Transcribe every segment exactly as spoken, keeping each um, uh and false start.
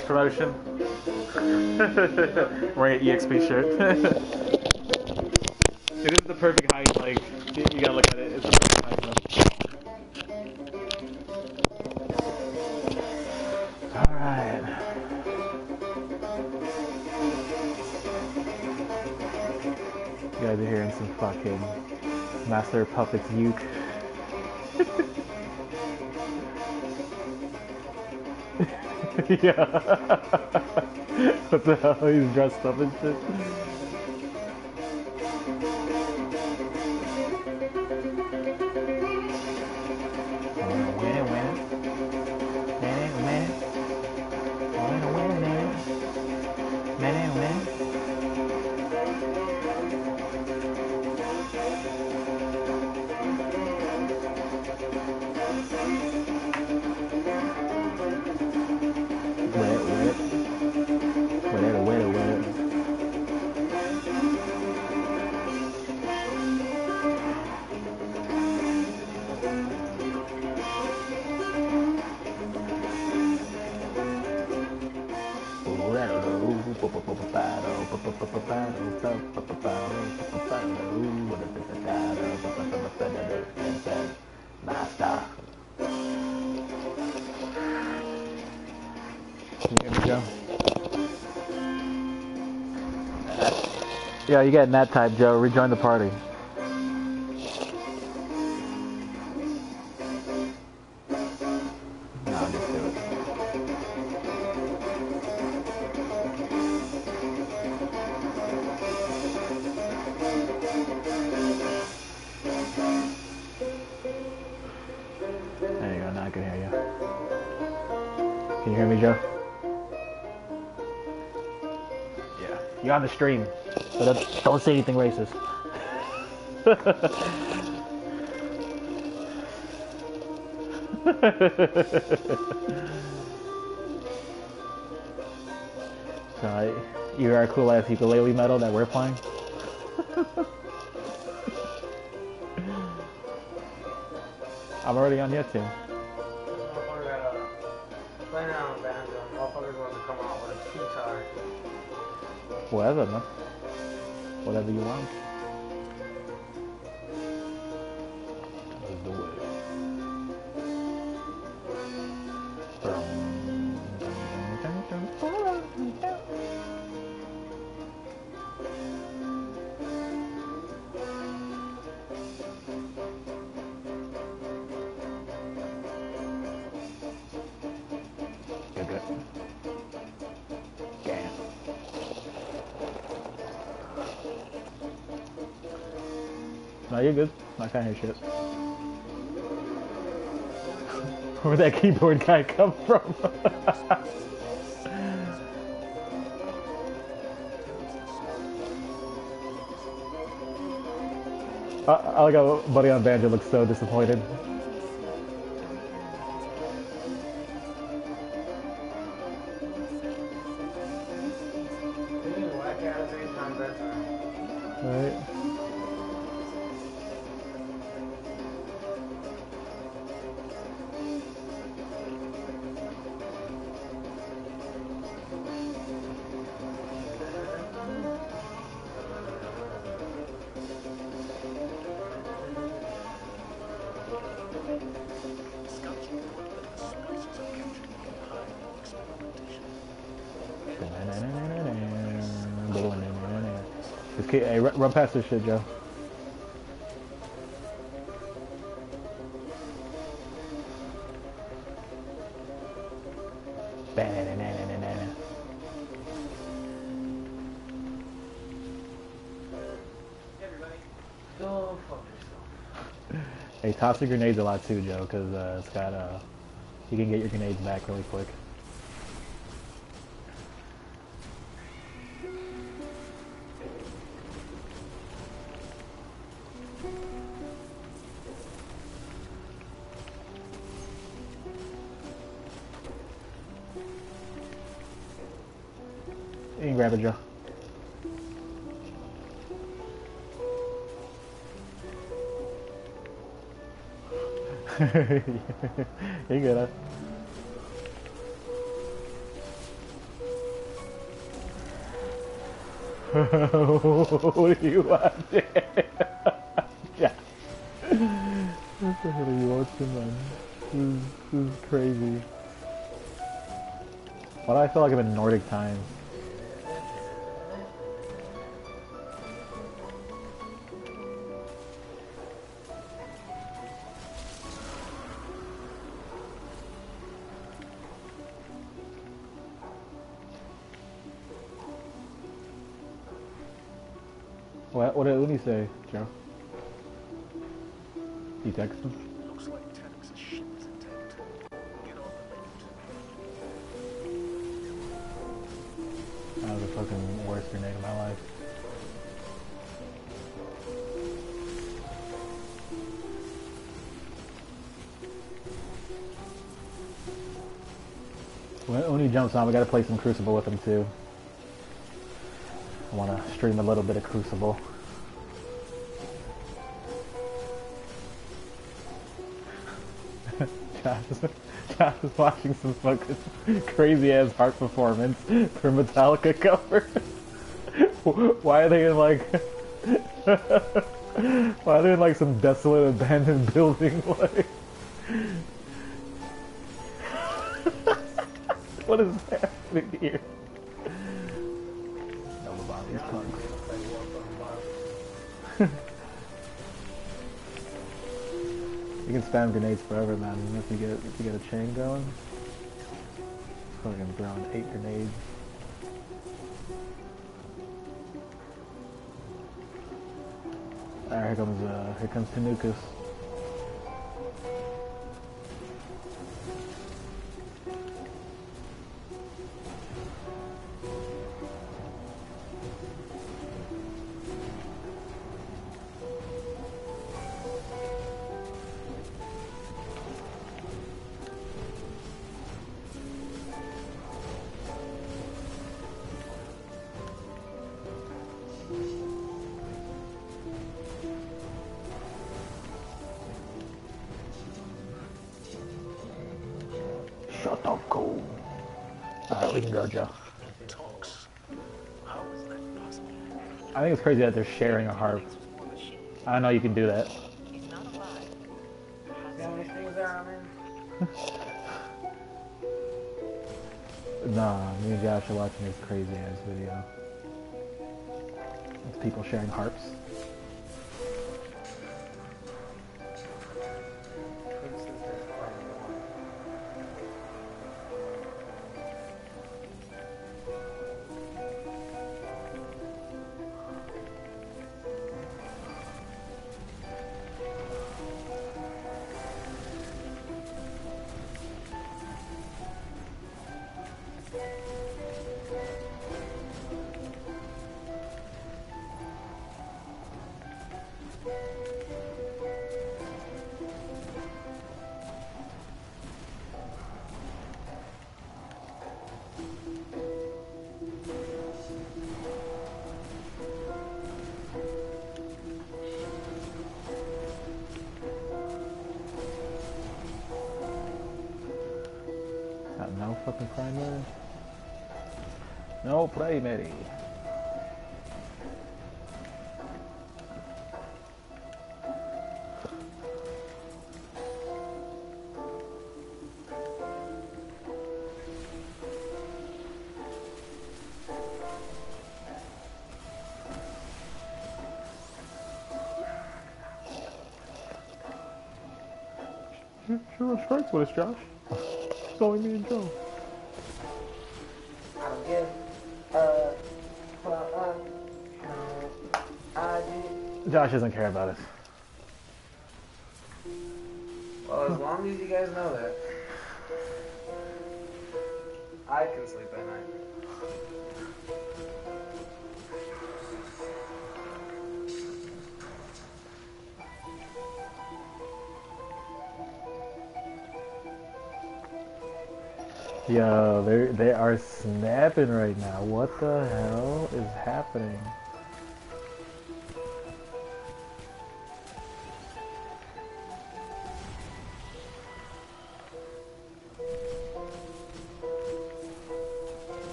Christmas promotion. Wearing an E X P shirt. It is the perfect height, like, you, you gotta look at it, it's the perfect height, though. Alright. You guys are hearing some fucking Master Puppets uke. Yeah. What the hell? He's dressed up and shit. Yeah, you getting that type, Joe. Rejoin the party. No, just do it. There you go, now I can hear you. Can you hear me, Joe? Yeah. You're on the stream. So don't, don't say anything racist. So, you are cool ass ukulele metal that we're playing? I'm already on YouTube. Whatever, man. Whatever you want. Let's do it. Good, good. Damn. No, you're good. I can't hear shit. Where'd that keyboard guy come from? I, I like how Buddy on Banjo looks so disappointed. Right. Hey, run past this shit, Joe. Hey, toss the grenades a lot too, Joe, because uh, it's got uh, you can get your grenades back really quick. You can grab it, Joe. You good, huh? What are you watching? Yeah. What the hell are you watching, man? This is, this is crazy. Why do I feel like I'm in Nordic times? What, what did Uni say, Joe? You text him? Looks like Tennant's ship is intact. Get on the boat. That was the fucking worst grenade of my life. When Uni jumps on, we gotta play some Crucible with him too. I wanna stream a little bit of Crucible. Josh is, Josh is watching some fucking crazy ass heart performance for Metallica cover. Why are they in like... Why are they in like some desolate abandoned building? Like... What is happening here? No about these punks. You can spam grenades forever, man. If you get if you get a chain going. Fucking throwing eight grenades. Alright, here comes uh here comes Tanukas. Shut up, cool. Alright, we can go, Joe. Talks. How is that possible? I think it's crazy that they're sharing a harp. I know you can do that. He's not alive. See how many things there are, man? Nah, me and Josh are watching this crazy ass video. It's people sharing harps. Got no fucking primary. No primary. Sure, strikes with us, Josh. It's only me and Joe. I don't give a fuck. I do. Josh doesn't care about us. Well, as long as you guys know that, I can sleep at night. Yo, they they are snapping right now. What the hell is happening?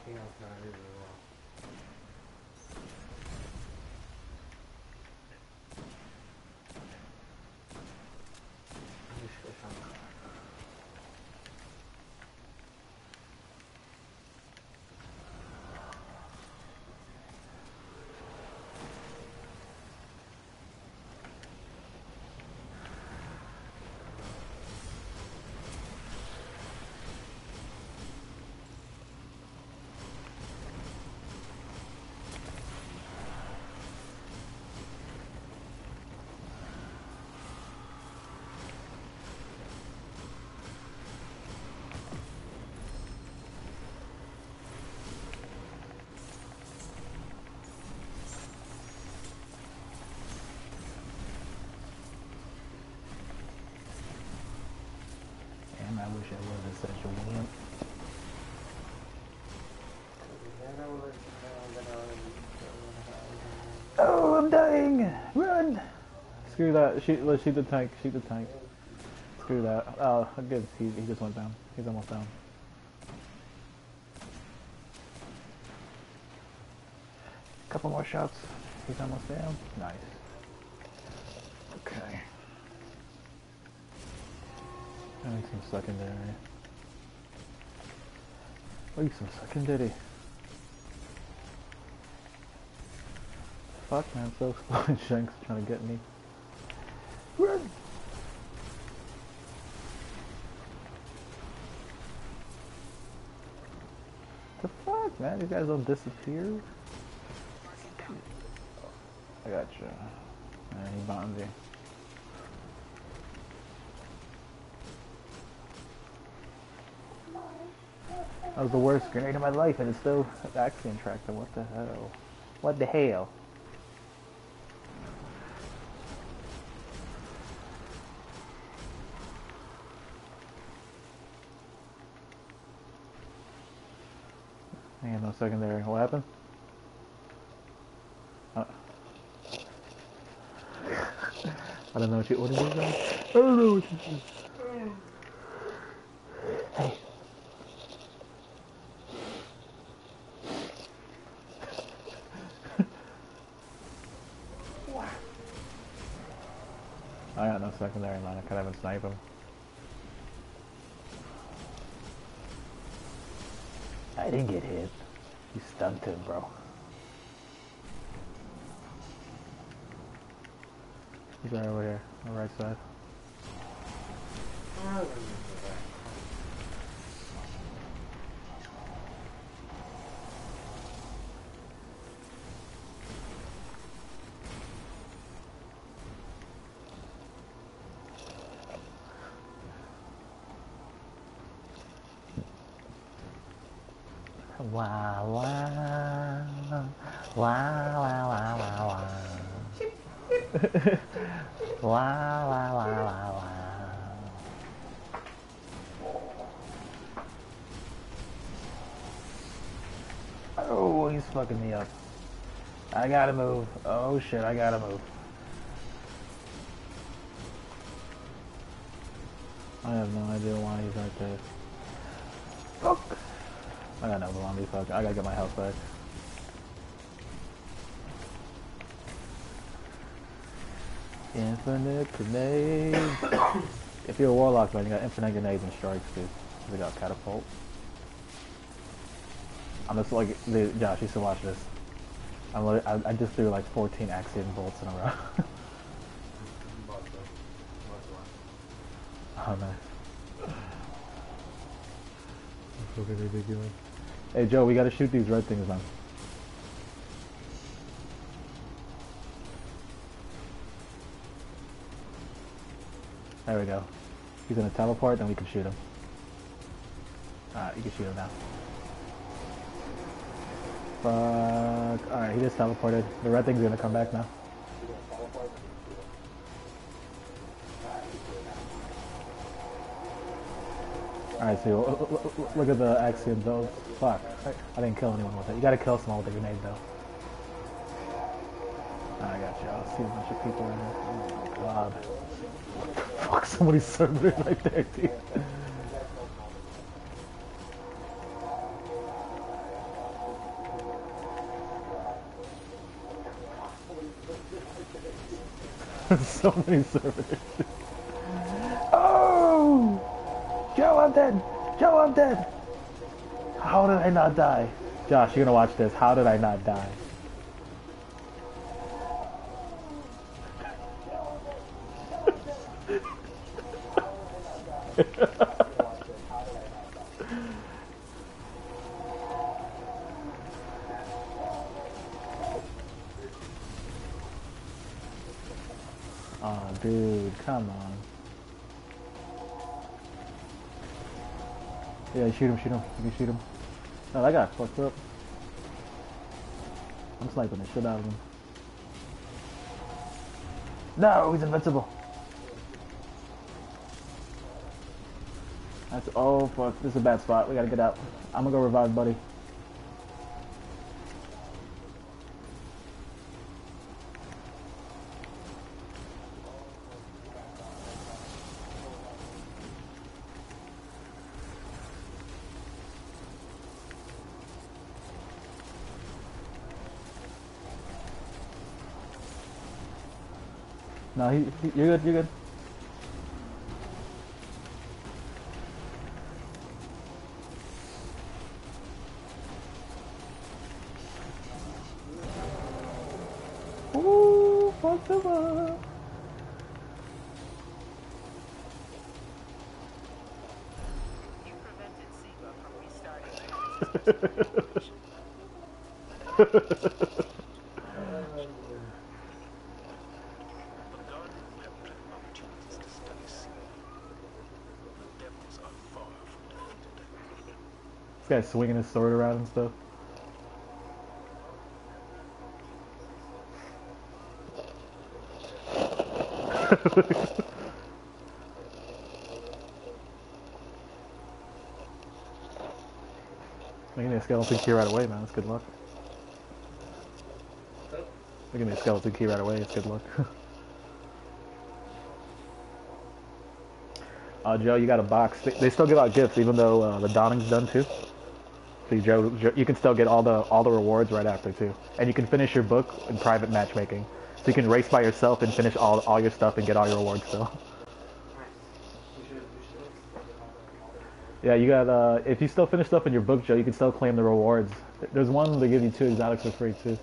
King of Knives as well. Let me switch on the car. Damn, I wish I wasn't such a wimp. Oh, I'm dying! Run! Screw that. Shoot, let's shoot the tank. Shoot the tank. Screw that. Oh, good. He, he just went down. He's almost down. Couple more shots. He's almost down. Nice. Okay. I need some secondary. I need some secondary. Fuck, man, so exploding. Shanks trying to get me. Run! The fuck, man? These guys don't disappear. I got you. Man, he bombed you. That was the worst grenade of my life, and it's still an Axiom tractor. What the hell? What the hell? I ain't no secondary. What happened? Uh, I don't know what you. What did you say? I don't know what you said. Hey. I got no secondary, man. I can't even snipe him. I didn't get hit. You stunned him, bro. He's right over here, on the right side. Wow, wow, wow, wow, wow, wow, wow. Wow, wow, wow, wow, wow. Oh, he's fucking me up. I gotta move. Oh shit, I gotta move. I have no idea why he's right there. Fuck! I got no zombie, fuck. I gotta get my health back. Infinite grenades. If you're a warlock, man, you got infinite grenades and strikes, dude. They got catapult. I'm just like, dude, Josh, you should watch this. I'm like, I, I just threw like fourteen Axiom bolts in a row. Oh man. That's fucking ridiculous. Hey Joe, we gotta shoot these red things, man. There we go. He's gonna teleport, then we can shoot him. Alright, you can shoot him now. Fuck. Alright, he just teleported. The red thing's gonna come back now. Alright, so look, look at the Axiom though. Fuck. I didn't kill anyone with it. You gotta kill someone with a grenade though. I got you. I'll see a bunch of people in there. Oh my god. Fuck, somebody's server right there, dude. So many servers. Oh! Joe, I'm dead! Joe, I'm dead! How did I not die? Josh, you're gonna watch this. How did I not die? Oh, dude, come on. Yeah, shoot him, shoot him. You can shoot him. No, that guy fucked up. I'm sniping the shit out of him. No, he's invincible. That's, oh fuck, this is a bad spot. We gotta get out. I'm gonna go revive buddy. No, he, he, you're good, you're good. Ooh, fuck them up. You prevented Sega from restarting. The Guardian will have plenty of opportunities to study Sega. The devils are far from defeated. This guy's swinging his sword around and stuff. Making me a skeleton key right away, man. That's good luck. Making me a skeleton key right away. It's good luck. uh, Joe, you got a box. They, they still give out gifts, even though uh, the dawning's done too. See, Joe, Joe, you can still get all the all the rewards right after too, and you can finish your book in private matchmaking. So you can race by yourself and finish all all your stuff and get all your rewards still. Yeah, you got, uh, if you still finish stuff in your book, Joe, you can still claim the rewards. There's one they give you two exotics for free, too.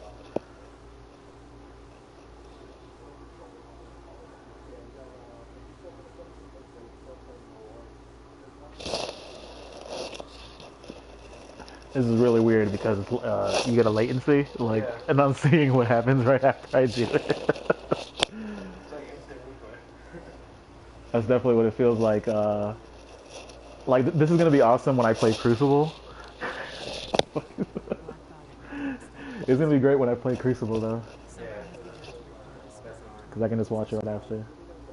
This is really weird because uh, you get a latency, like, yeah. And I'm seeing what happens right after I do it. That's definitely what it feels like. Uh, like, th this is gonna be awesome when I play Crucible. It's gonna be great when I play Crucible, though. Because I can just watch it right after.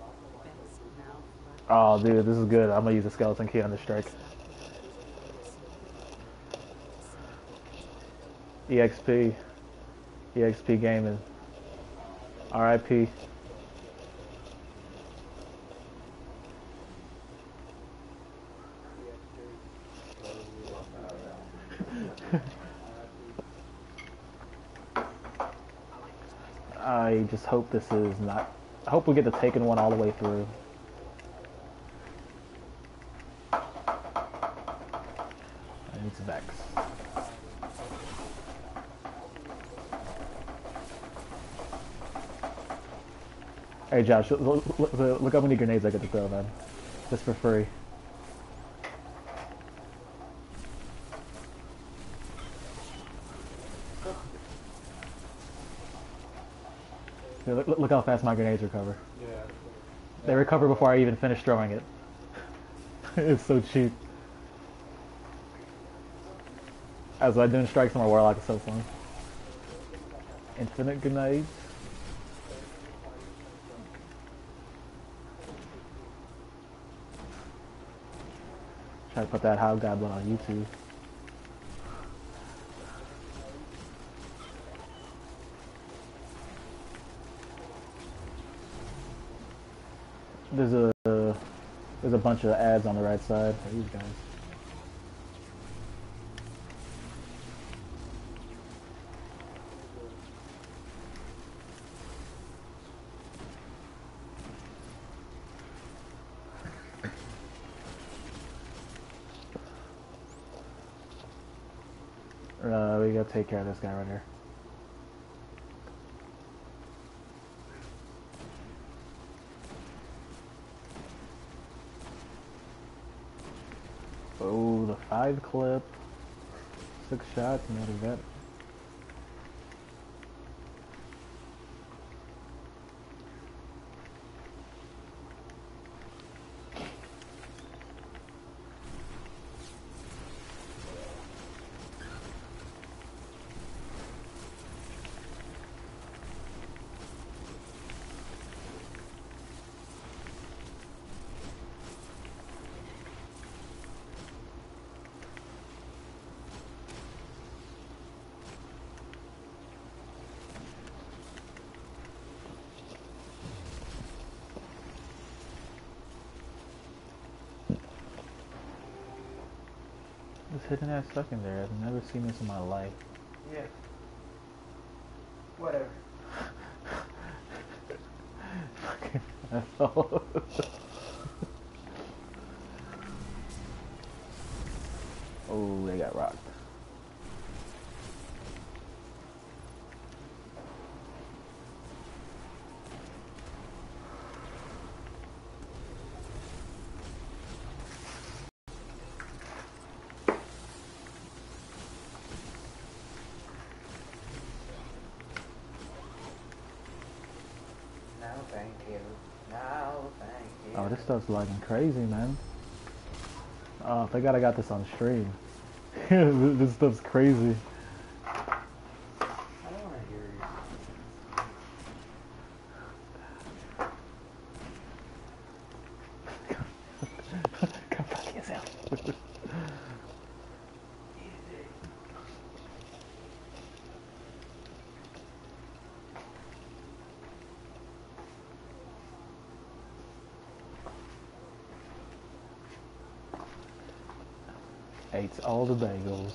Oh, dude, this is good. I'm gonna use a skeleton key on the strike. E X P. E X P Gaming. R I P. I just hope this is not... I hope we get the Taken one all the way through. I need some Vex. Hey Josh, look, look, look how many grenades I get to throw, man. Just for free. Look, look how fast my grenades recover. Yeah. They recover before I even finish throwing it. It's so cheap. As I doing strikes on my warlock is so fun. Infinite grenades. Try to put that Hobgoblin on YouTube. There's a uh, there's a bunch of ads on the right side for these guys. gotta take care of this guy right here. Oh, the five clip. Six shots and that event. Just hitting that secondary. I've never seen this in my life. Yeah. Whatever. Fucking asshole. Oh, they got rocked. No, thank you. No, thank you. Oh, this stuff's lagging crazy, man. Oh, thank God I got this on stream. This stuff's crazy. I don't want to hear you. Go fuck yourself. Ate all the bagels.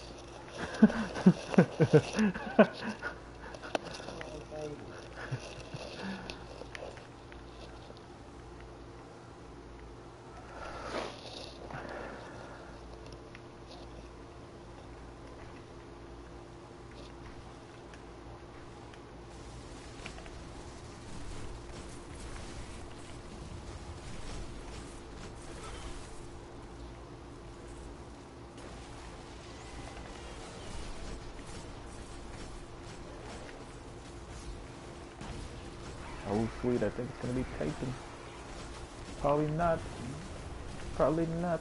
Oh sweet, I think it's gonna be taken. Probably not. Probably not.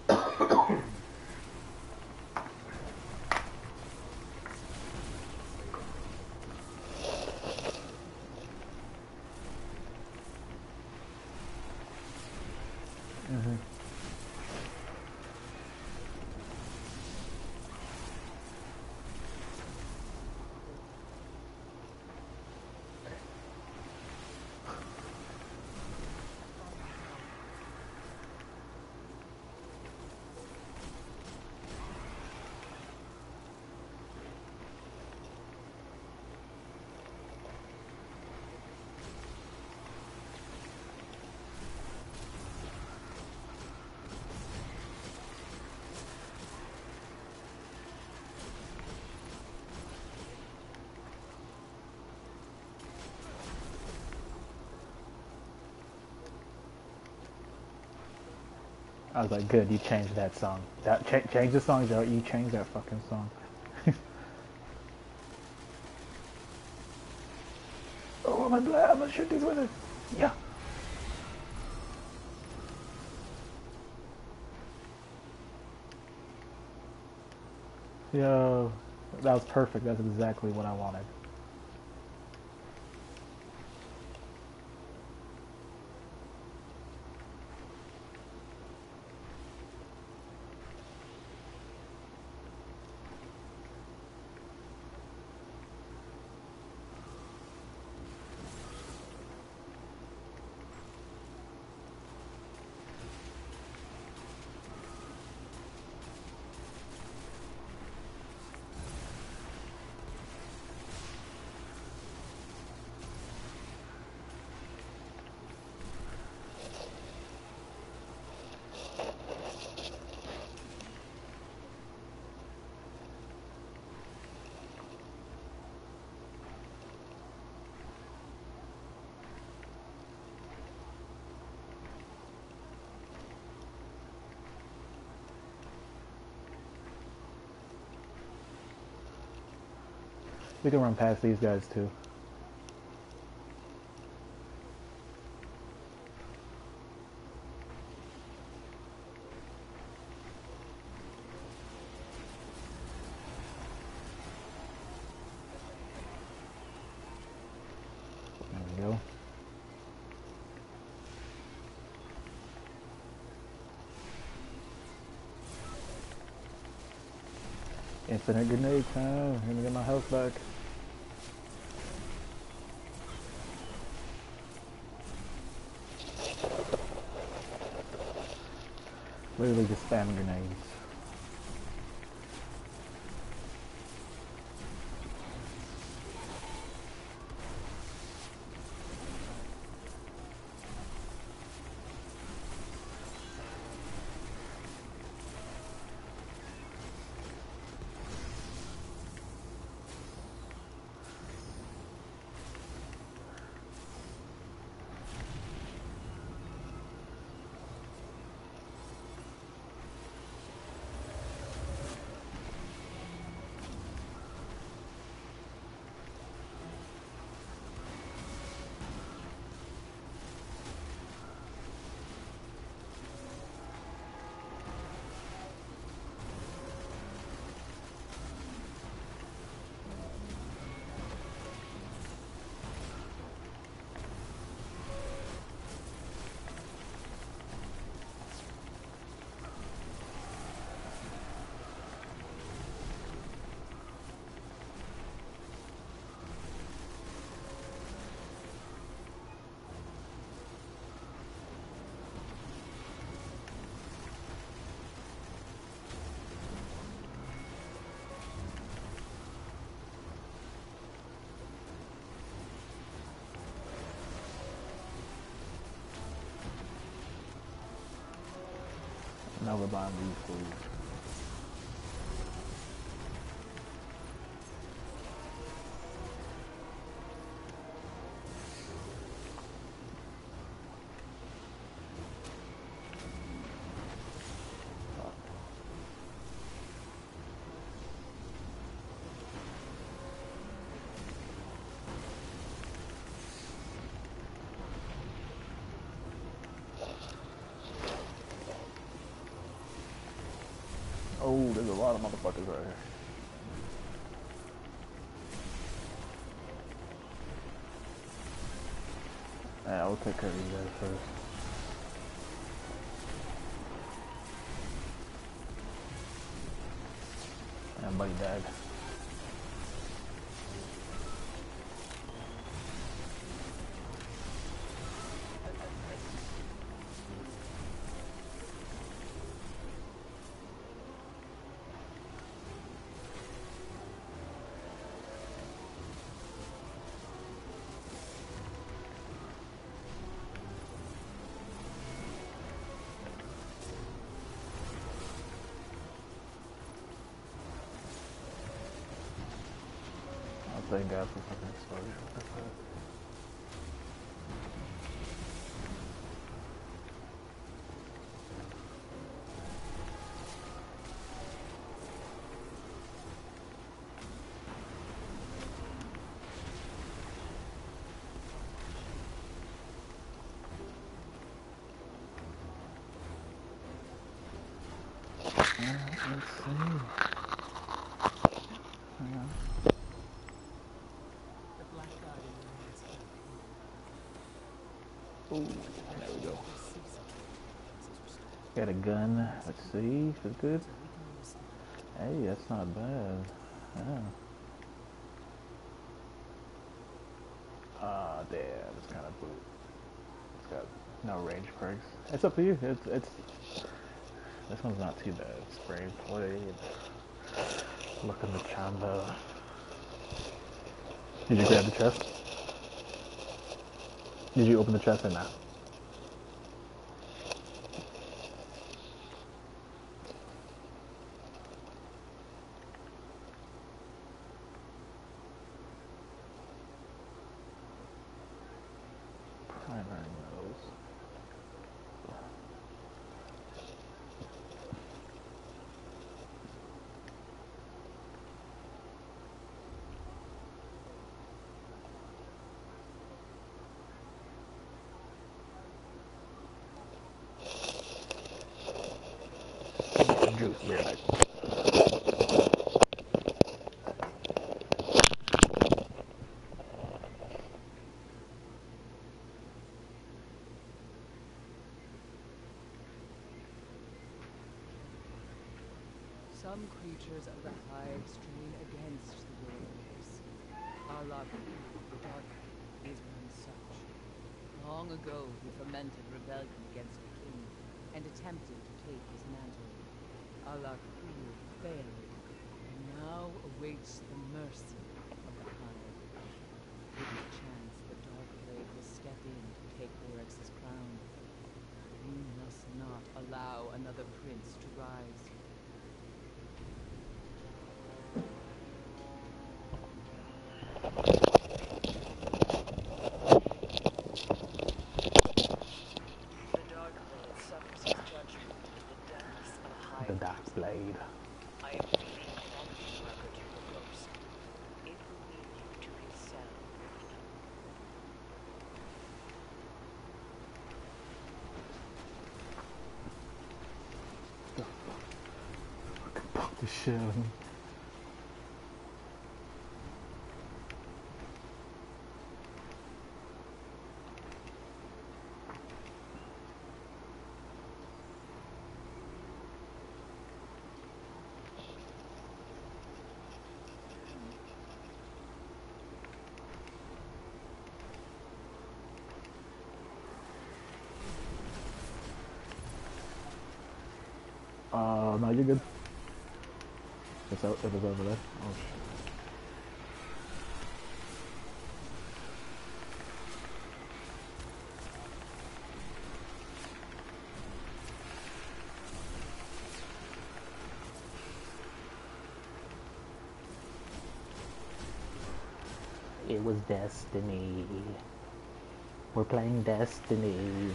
Mm-hmm. I was like, good, you changed that song. That cha change the song, Joe. You changed that fucking song. Oh, I'm gonna, I'm gonna shoot these wizards. Yeah. Yo, that was perfect. That's exactly what I wanted. We can run past these guys too. There we go. Infinite grenade time. Let me get my health back. Literally just spam grenades. Now we're buying these foods. Oh, there's a lot of motherfuckers right here. Yeah, I'll take care of you guys first. And buddy died. Thank God for fucking exposure. What the fuck? Alright, let's see. Hang on. Ooh, there we go. Got a gun. Let's see if it's good. Hey, that's not bad. Yeah. Ah, damn, it's kind of boot. It's got no range perks. It's up to you. It's it's. This one's not too bad. Spray blade. Look in the chamber. Did you grab the chest? Did you open the chest or not? Primary metals. Be right back. Some creatures of the hive strain against the will of others. Alakul, the Dark Lord, is one such. Long ago, he fomented rebellion against the king and attempted to take his mantle. Alakul failed, and now awaits the mercy of the hive. With the chance, the Dark Blade will step in to take Oryx's crown. We must not allow another prince to rise. The Dark Blade suffers his judgment in the depths of a The hive Dark beast. Blade. I am reading an entry record to your ghost. It will lead you to his cell. Fuck this shit out of me. Uh, no, you're good. It's out. It was over there. Oh shit. It was Destiny. We're playing Destiny.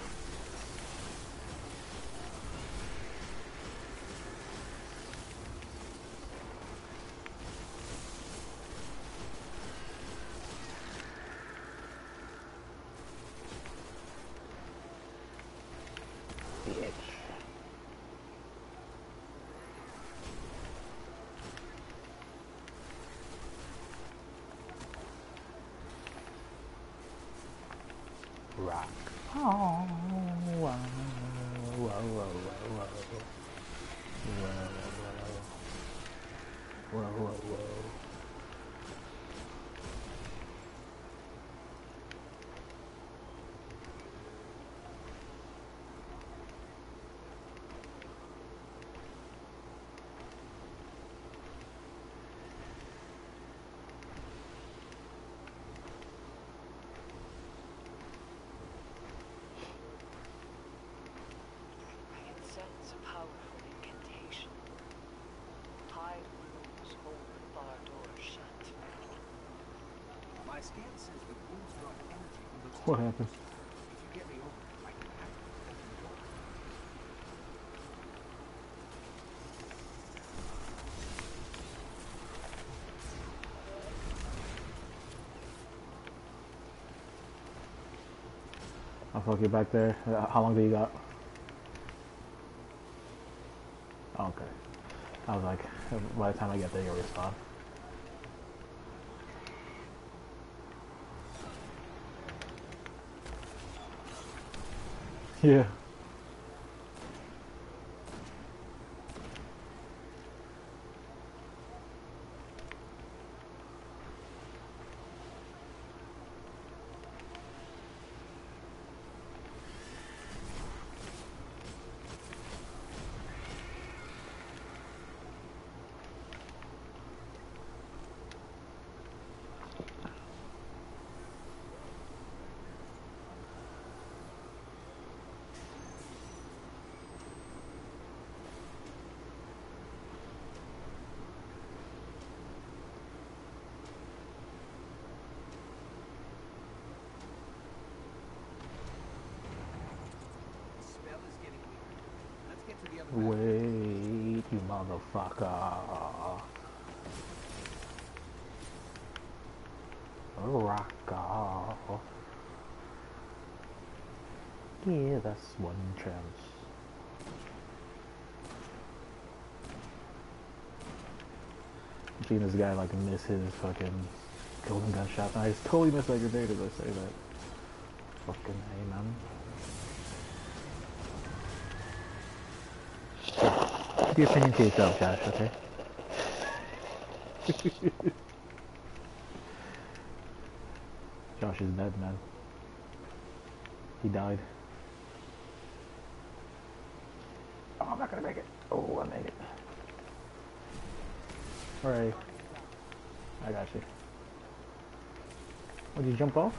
Bitch. Rock. Oh, whoa, whoa, whoa, whoa, whoa. Whoa, whoa, whoa, whoa, whoa. I can sense a powerful incantation. Hive runes hold the bar door shut. My scan says the rules draw energy from those What happened? If you get me over, I can activate them from your end. I'll fuck you back there. Uh, How long do you got? Okay. I was like, by the time I get there, you'll respond. Yeah. The spell is getting weaker. Let's get to the other map. Wait, you motherfucker. Rock off. Give us one chance. Seeing this guy like miss his fucking golden gunshot. I just totally missed that grenade as I say that. Fucking hey, man. Keep your opinion to yourself, Josh, okay? Josh is dead, man. He died. Oh, I'm not gonna make it. Oh, I made it. Alright. I got you. Would you jump off?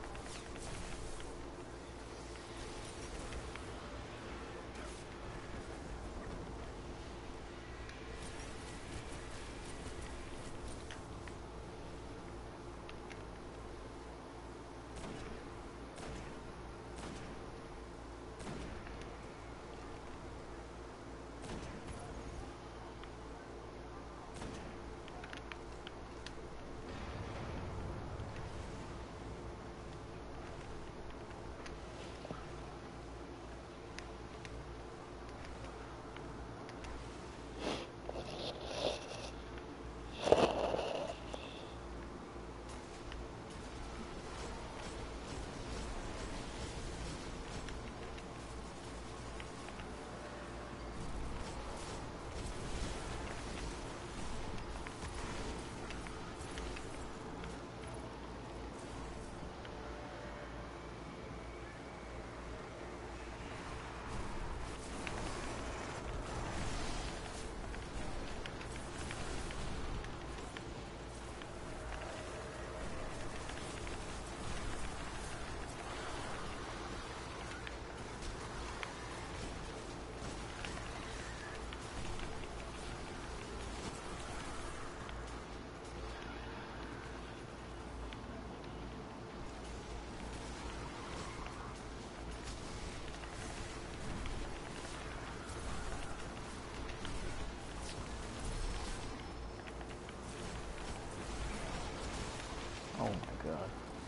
Oh my god.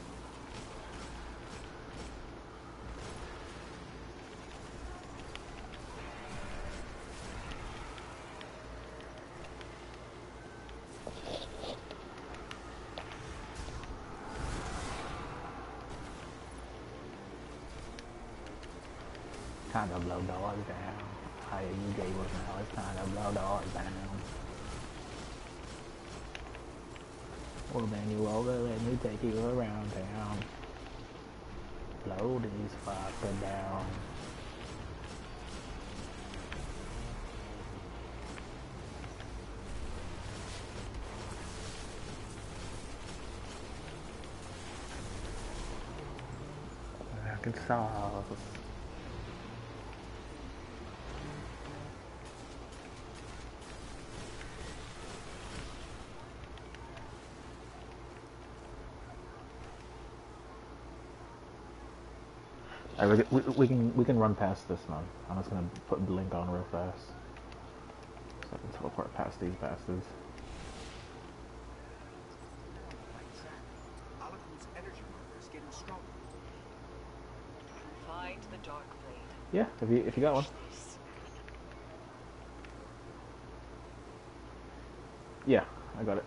Time to blow doors down. How you gave us now? It's time to blow doors down. Well, then you over and we take you around town. Blow these fuckers down. Arkansas. Alright, we, we, we can we can run past this man. I'm just gonna put Blink on real fast, so I can teleport past these bastards. Alakun's energy marker is getting stronger. Find the Dark Blade. Yeah, if you if you got one. Yeah, I got it.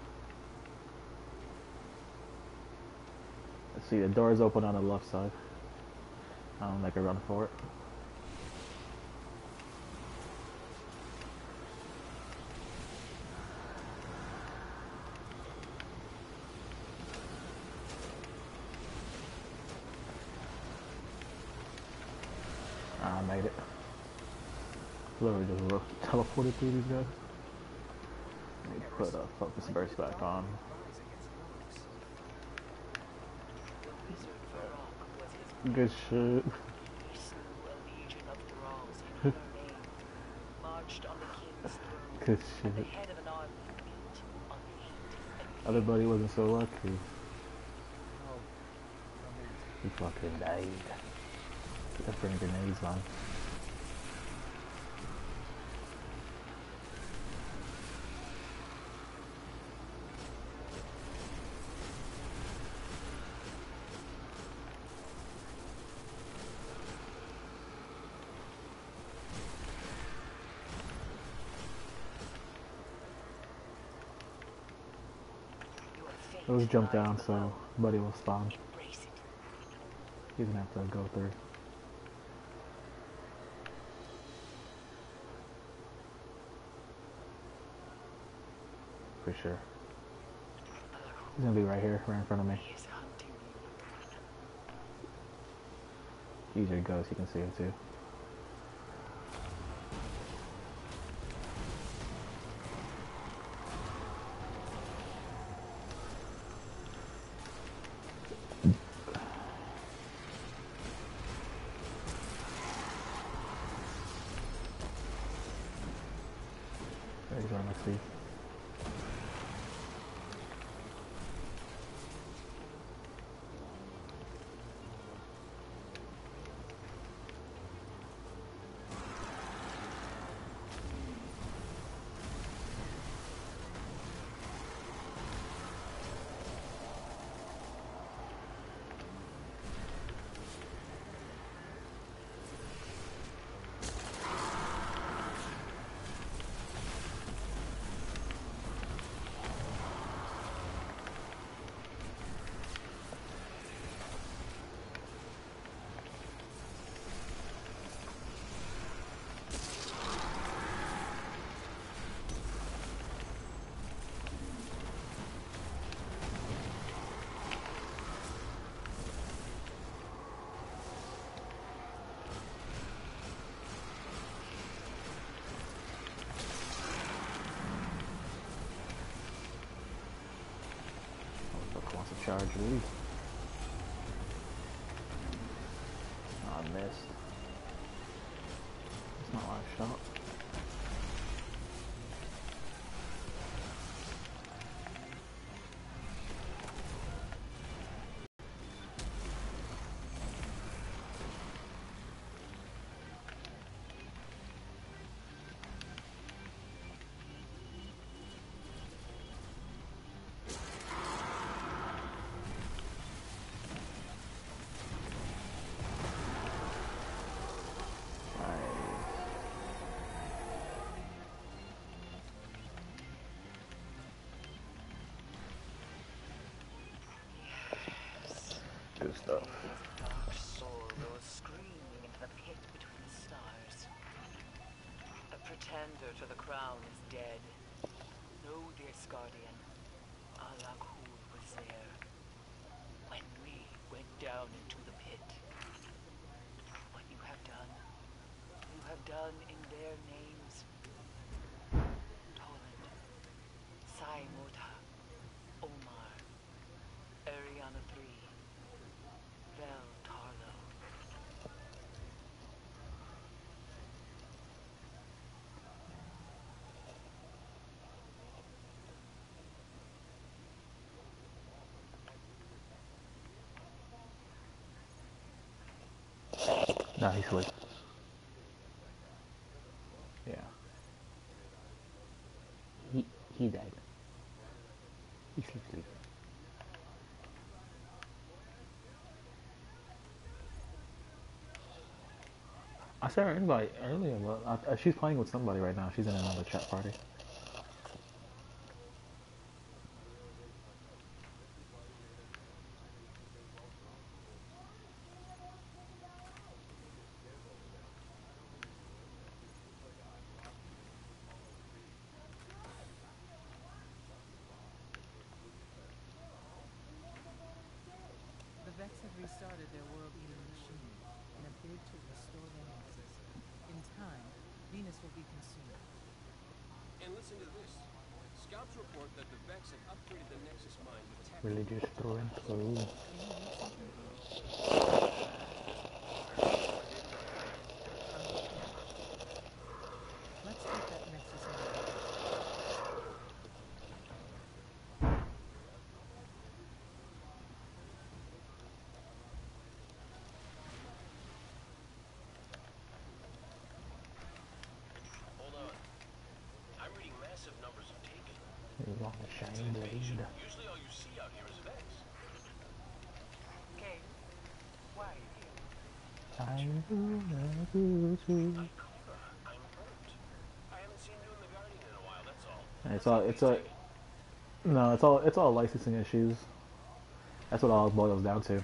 Let's see, the door is open on the left side. I'll make a run for it. I made it. Literally just teleported through these guys. Let me put a focus burst back on. Good shit. Good shit. Everybody wasn't so lucky. He fucking died. Get up bring grenades, man. Let's jump down so Buddy will spawn. Embrace it. He's gonna have to go through. For sure. He's gonna be right here, right in front of me. He is hunting you. He usually goes, you can see him too. There he's on, let's see. Wants to charge Lee. Oh, I missed. It's not my shot. Good stuff. Dark soul goes screaming into the pit between the stars. The pretender to the crown is dead. No, dearest guardian, Alakul was there when we went down into the pit. What you have done, you have done in their names. Toland, Saimota, Omar, Ariana three, Vel Tarlo. Nah, he's asleep. Yeah. He he died. He's asleep. I sent her an invite earlier, but I, she's playing with somebody right now. She's in another chat party. The Vex have restarted their world-eating machine in a bid to restore their nexus. In time, Venus will be consumed. And listen to this. Scouts report that the Vex have upgraded the Nexus mine with tech. Religious throwing through. Let's take that nexus out. Hold on. I'm reading massive numbers of taken. You want to It's shine an the invasion. lead. Usually all you see out here is Vex. Okay, why are you here? I'm gonna go to. Ikora, I'm hurt. I haven't seen you in the Guardian in a while, that's all. It's all. It's a. No, it's all it's all licensing issues. That's what it all boils down to.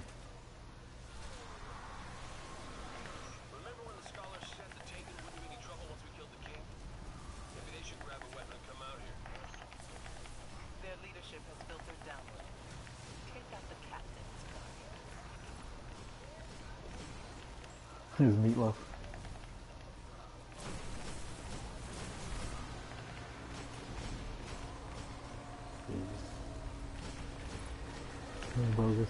Remember when the scholars said the Taken wouldn't be any trouble once we killed the king? Maybe they should grab a weapon and come out here. Their leadership has filtered downward. Take out the captain's guardian. Here's Meatloaf. Bogus.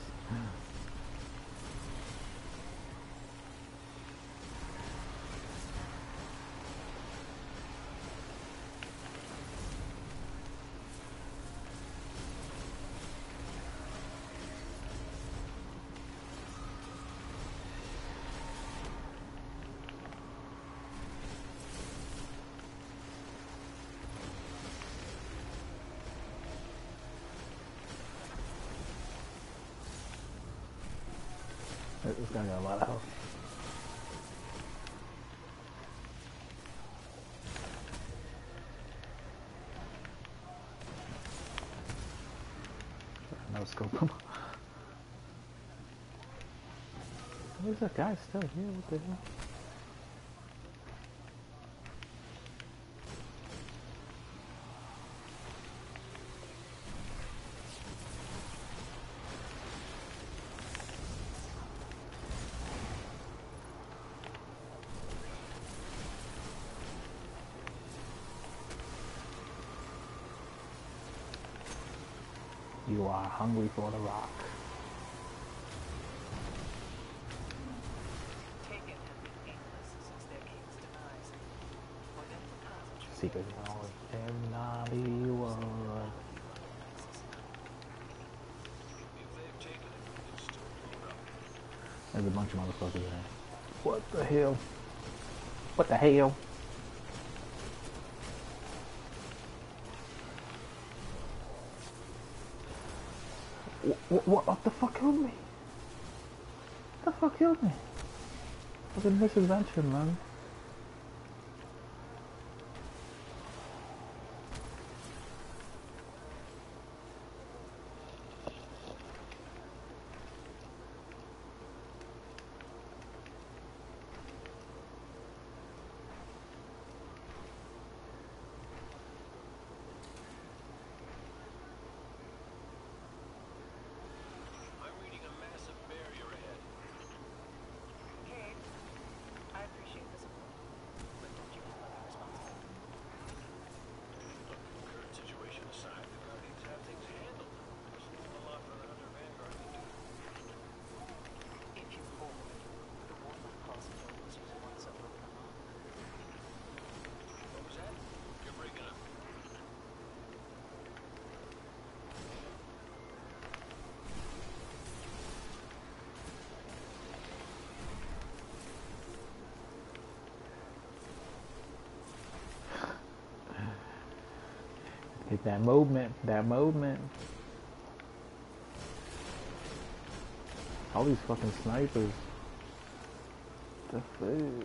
This guy got a lot of health. No scope him. Where's that guy still here? What the hell? You are hungry for the rock. Taken have been aimless since their king's demise. For them to concentrate. Secret knowledge cannot be won. If they've taken it, it's still blown up. There's a bunch of motherfuckers there. What the hell? What the hell? What, what, what the fuck killed me? What the fuck killed me? Fucking misadventure, man. I'm reading a massive barrier ahead. Cade, I appreciate the support, but don't you have other responsibilities? Look, current situation aside, the Guardians have things handled. There's a lot for another Vanguard to do. If you hold, the Warlock Hospital was once a broken arm. What was that? You're breaking up. Hit that movement, that movement. All these fucking snipers. The food.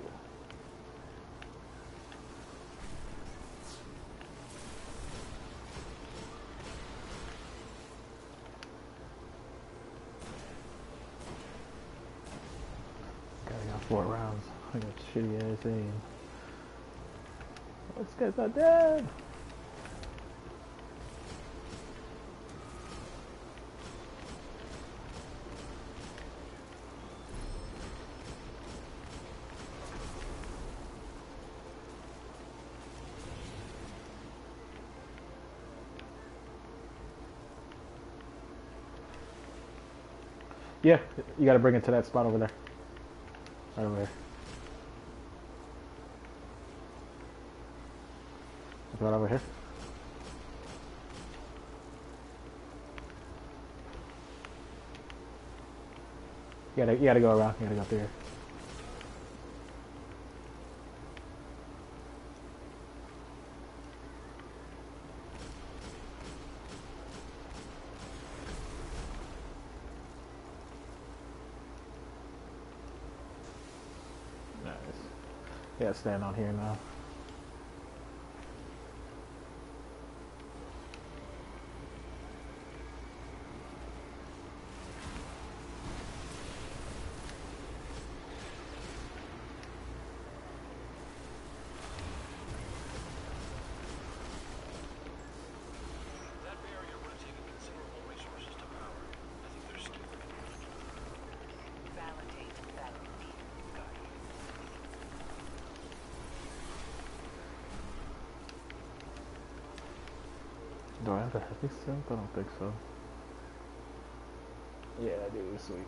I got four rounds. I got shitty ass aim. This guy's not dead. Yeah, you gotta bring it to that spot over there. Right over there. It's right over here. You gotta, you gotta go around. You gotta go through here. Nice. Yeah, stand on here now. a heavy synth? I don't think so. Yeah, dude, sweet.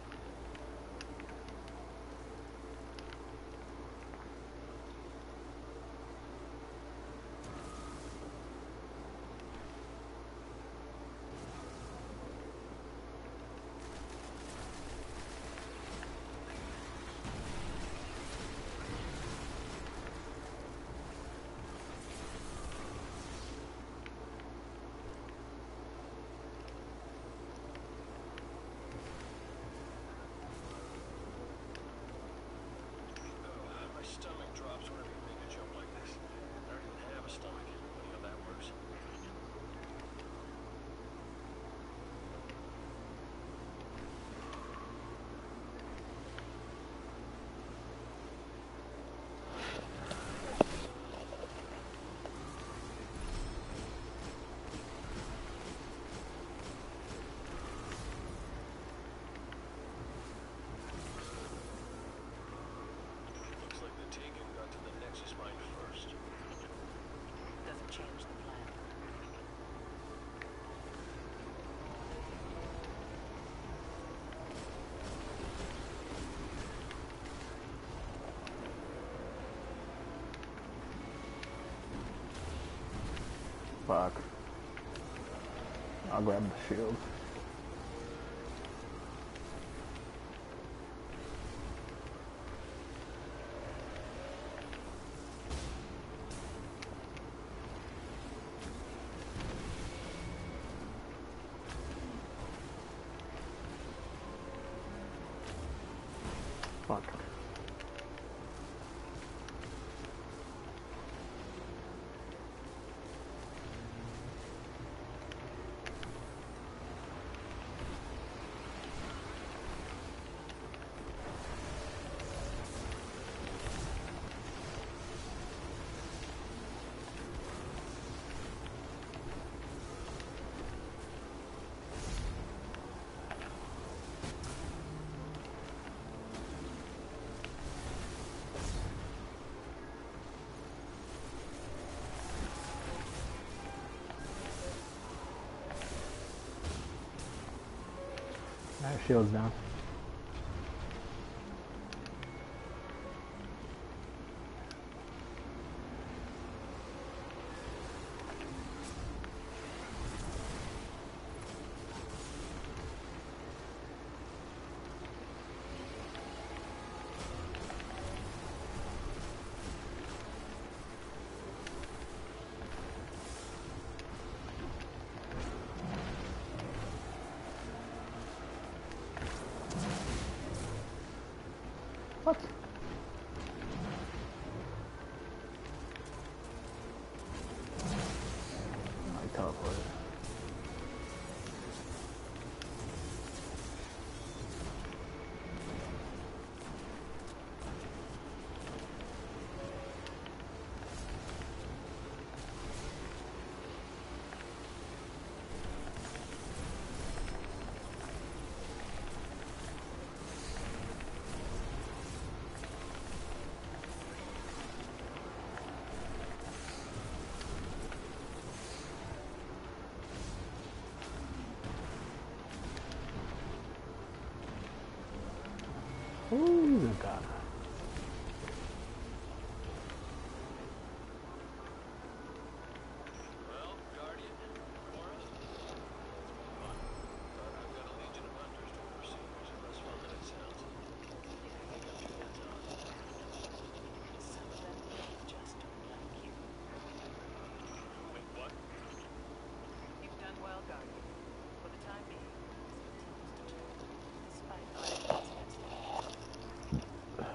My stomach drops whenever you make a jump like this. I don't even have a stomach. Funny how that works. Looks like the Taken got to the Nexus mine first. Doesn't change the plan. Fuck. I'll grab the shield. Fuck. Alright, shield's down. What? I teleported. Ooh, God. Well, Guardian, Cora, let's move on. But I've got a legion of hunters to oversee, which is less fun than it sounds. Anything got your hands on? Some of them just don't like you. Wait, what? You've done well, Guardian. For the time being, this continues to turn, despite our efforts against it.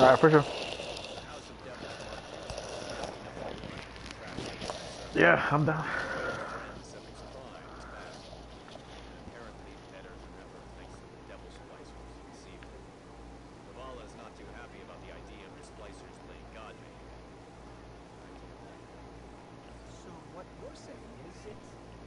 Alright, for sure. The House of Devil's Mark used to see enough warning to track the human serpent. Yeah, I'm down. Friends have explained its past. An apparently better than ever thanks to the devil splicers who deceived him. Zavala is not too happy about the idea of the splicers playing God man again. So what you're saying is it's...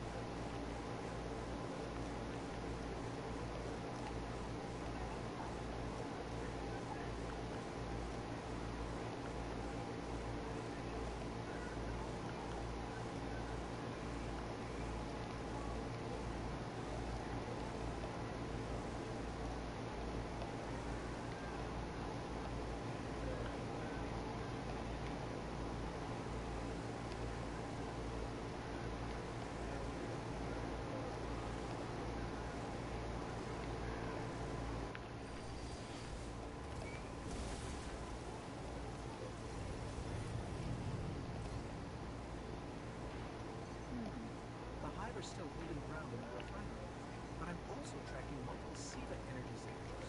The Hive are still holding ground in the refinery, but I'm also tracking multiple SIVA energy signatures.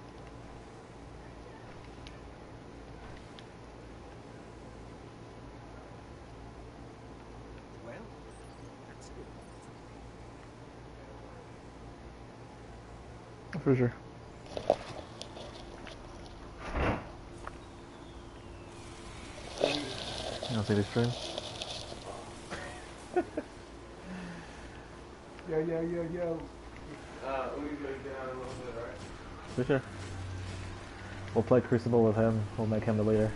Well, that's good. For sure. You don't see the stream? Yo, yo, yo, yo. Uh, Udi's gonna get out a little bit, right? For sure. We'll play Crucible with him. We'll make him the leader.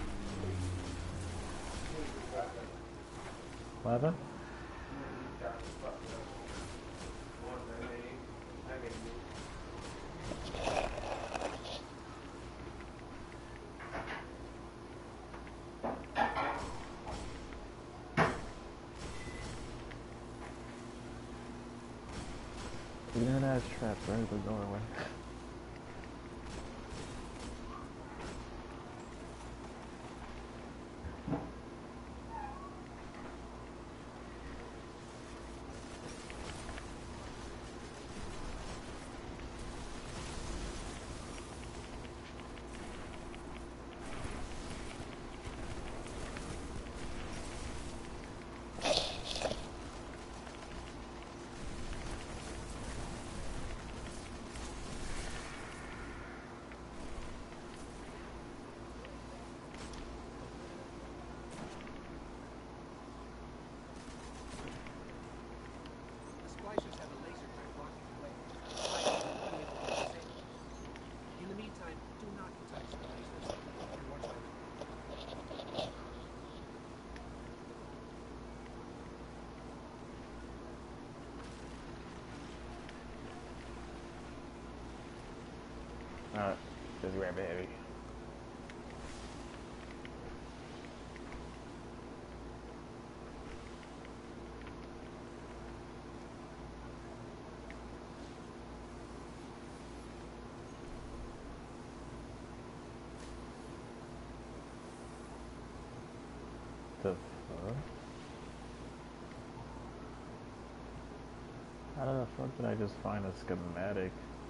What happened? Even ass traps right at the doorway. The splicers have a laser grid blocking the way. Splicers will be able to disable it. In the meantime, do not touch the lasers and watch my report. Alright, just grab it heavy. The fuck? How the fuck did I just find a schematic?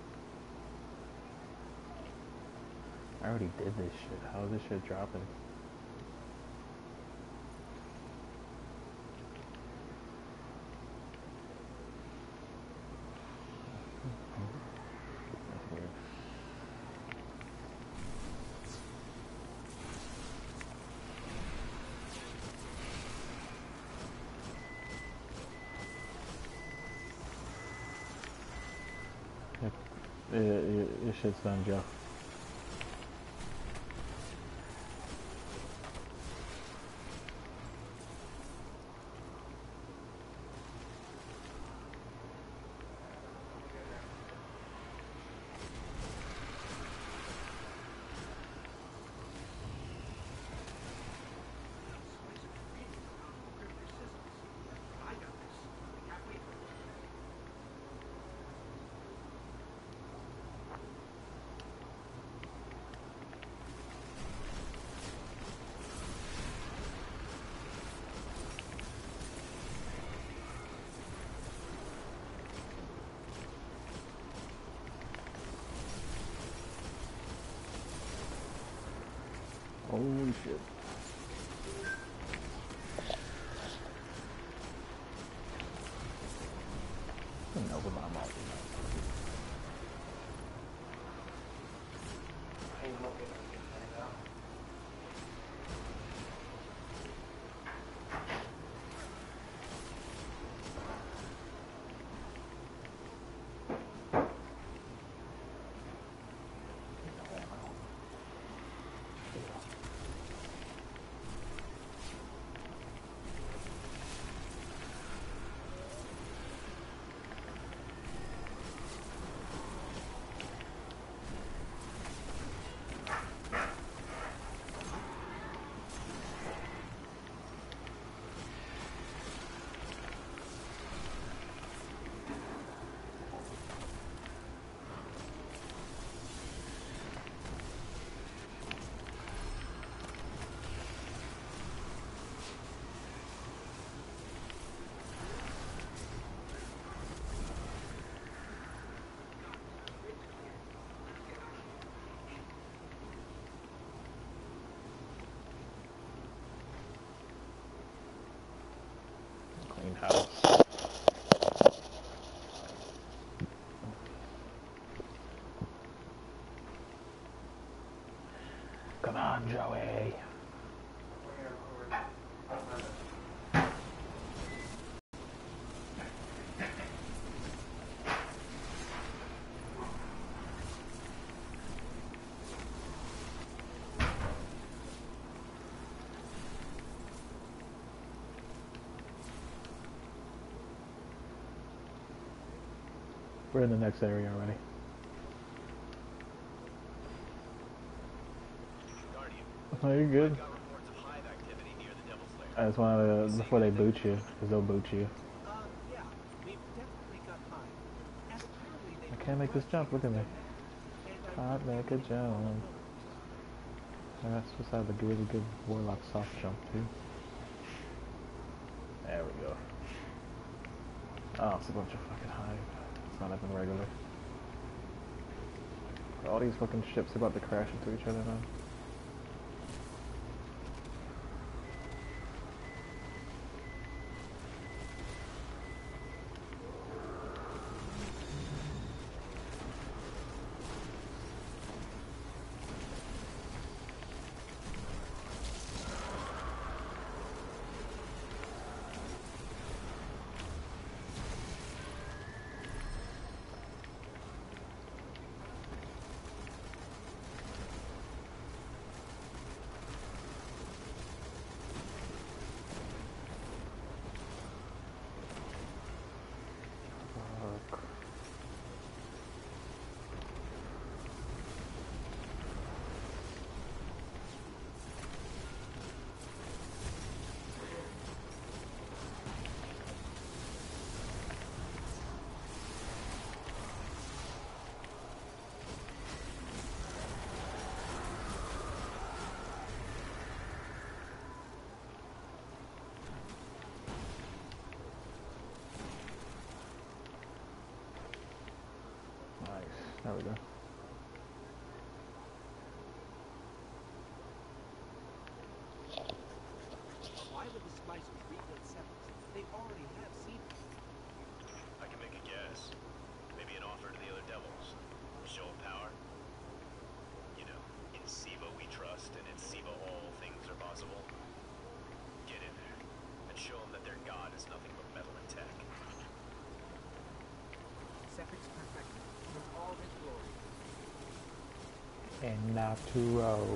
I already did this shit. How is this shit dropping? That's weird. Yep. It, it, this shit's done, Joe. Holy shit. Let me open my mouth. Hey, look at it. Right now. Clean house. Come on, Joey. We're in the next area already. Guardian, Oh, you're good. got reports of hive activity near the Devil's Lair. I just wanted to, before they boot you, because they'll boot you. Uh, yeah, we've definitely got time. And apparently they I can't make this jump, look at me. and I Can't make a jump. That's supposed to have a really good Warlock soft jump too. There we go. Oh, it's a bunch of fucking hive. It's not even regular. All these fucking ships about to crash into each other now. Fuck. Nice. There we go. Why would the splicers rebuild Sepix? They already have Siva. I can make a guess. Maybe an offer to the other devils. Show of power. You know, in Siva we trust, and in Siva all things are possible. Get in there, and show them that their god is nothing but metal and tech. Sepix perfect, with all his glory. And not to roll.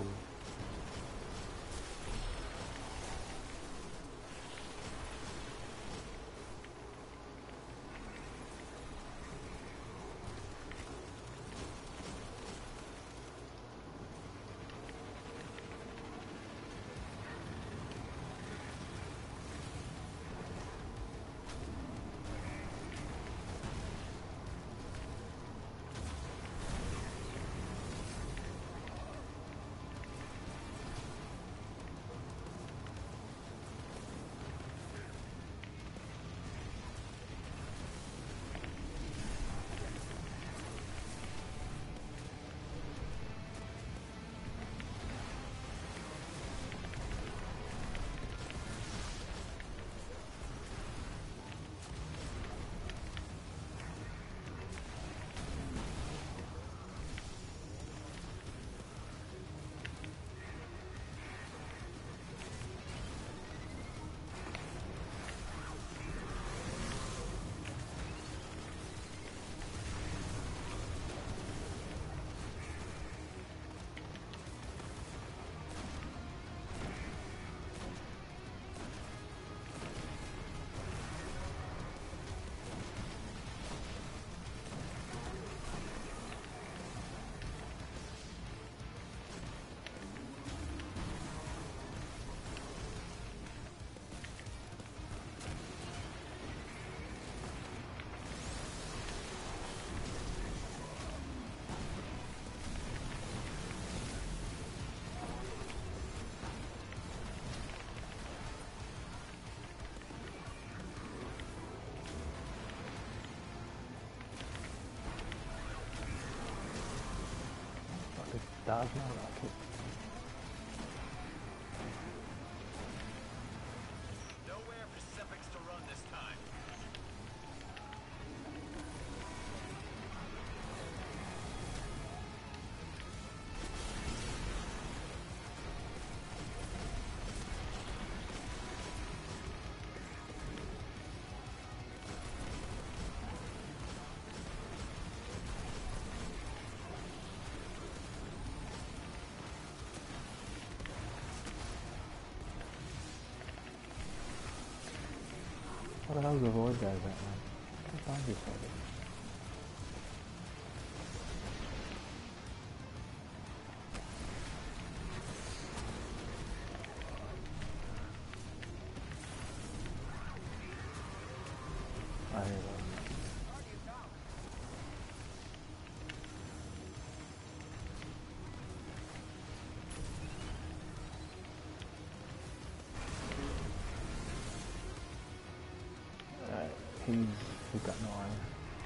dodge now rocket. Nowhere for Sepix to run this time. What the hell's the void guys at, man? I can't find this target. I hear that. Alright, he's, he's got no armor.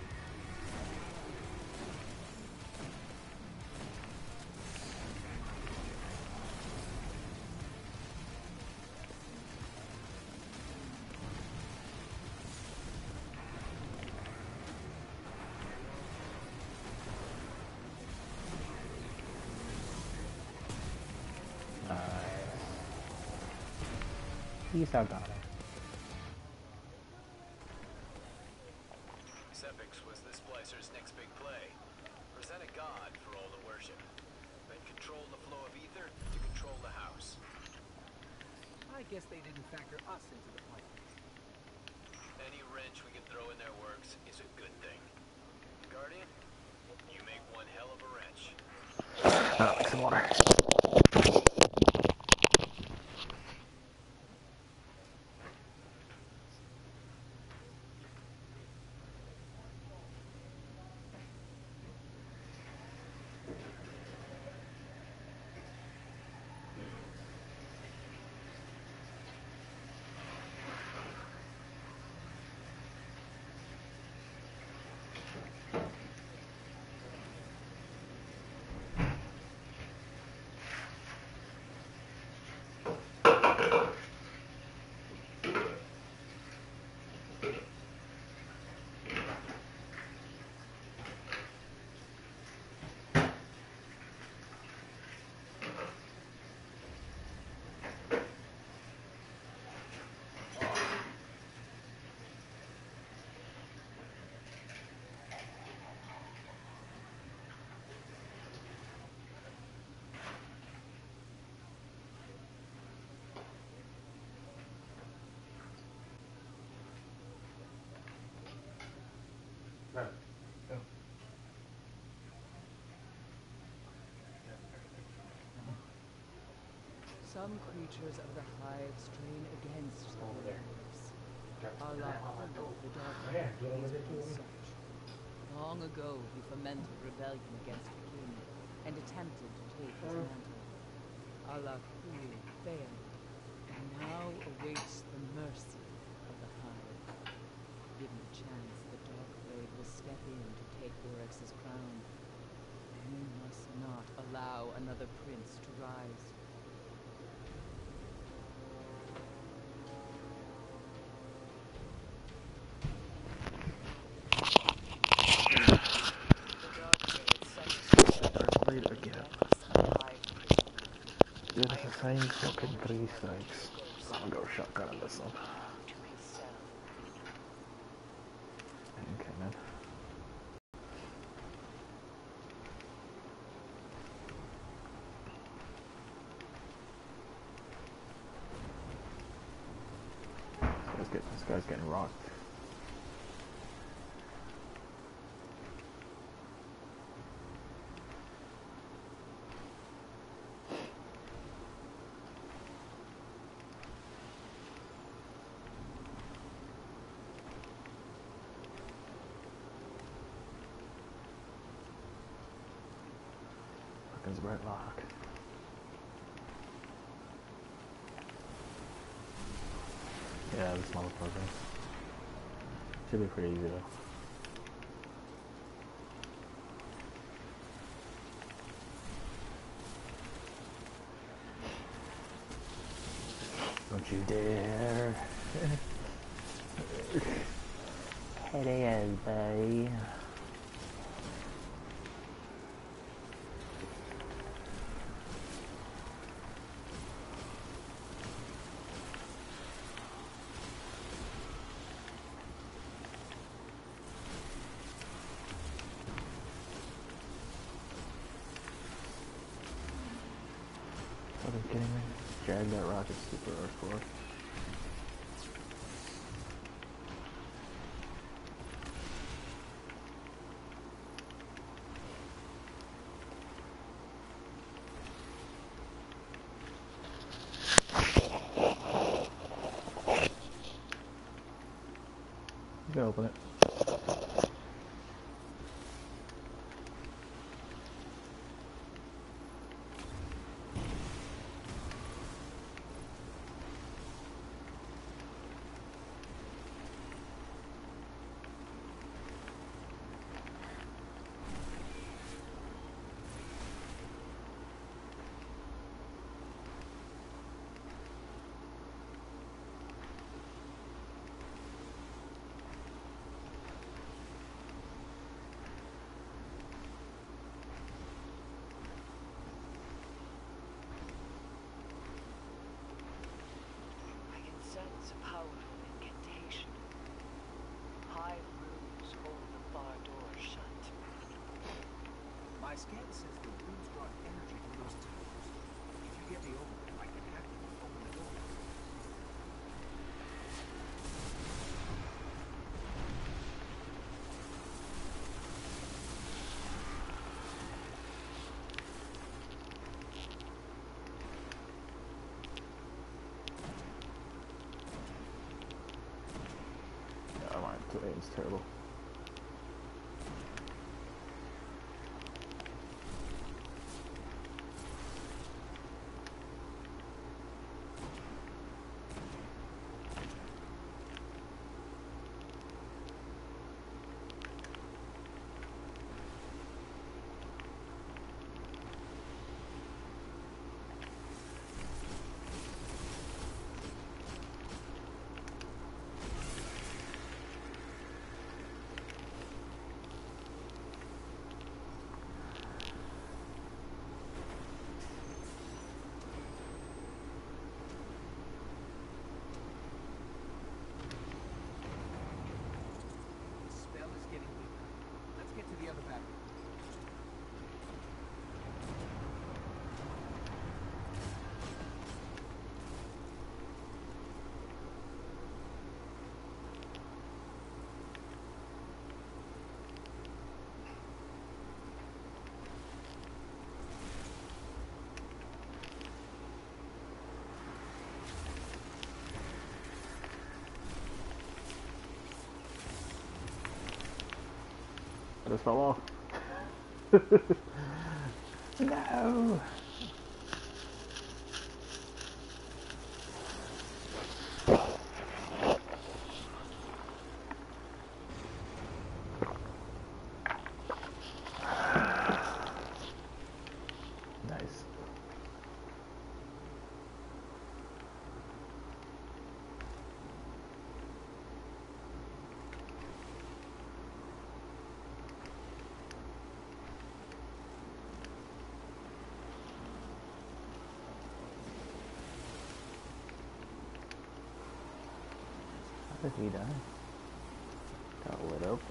He's out got it. Sepix was the Splicer's next big play. Present a god for all to worship. Then control the flow of ether to control the house. I guess they didn't factor us into the plan. Any wrench we can throw in their works is a good thing. Guardian, you make one hell of a wrench. Oh, like some water. No. Some creatures of the hive strain against the Over there. waves. That's Allah, yeah, the dark yeah, one, do you want is me to do one it? such. Long ago, he fomented rebellion against the king and attempted to take his Mm. mantle. Allah Kul failed and now awaits the mercy of the hive. Given a chance, the dark blade will step in to take Oryx's crown. We must not allow another prince to rise. Dark blade again. Dude, it's the same fucking three strikes. I'm gonna go shotgun on this one. Okay, man. This guy's getting, this guy's getting rocked. Fucking Zbertlock. Yeah, this motherfucker. Should be pretty easy though. Don't you dare. It is, buddy. Are you kidding me? Jag that rocket super R four. You can open it. I can sense a powerful incantation. High runes hold the bar door shut. My scan says the runes draw energy from those towers. If you get me over there, I can hack them and open the door. Yeah, mine today is terrible. The spell is getting weaker. Let's get to the other battery. I just fell off. No. Nice. How did he die? Got lit up.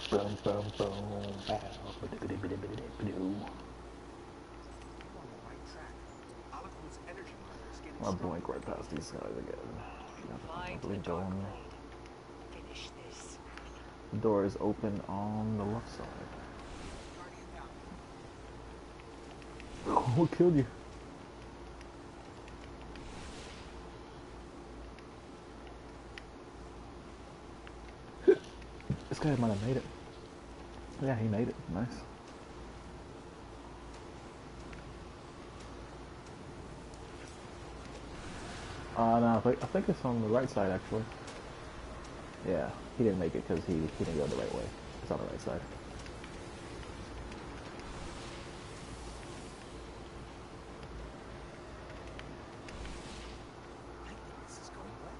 Boom, boom, boom. Bow. I'm on the right track. Aliquot's energy monitor is getting I'll stronger. blink right past these guys again. I Find the believe dark going. blade. Finish this. The door is open on the left side. Guardian down. What killed you? This guy might have made it. Yeah, he made it. Nice. Uh, no, I think, I think it's on the right side, actually. Yeah, he didn't make it because he, he didn't go the right way. It's on the right side. I think this is going well.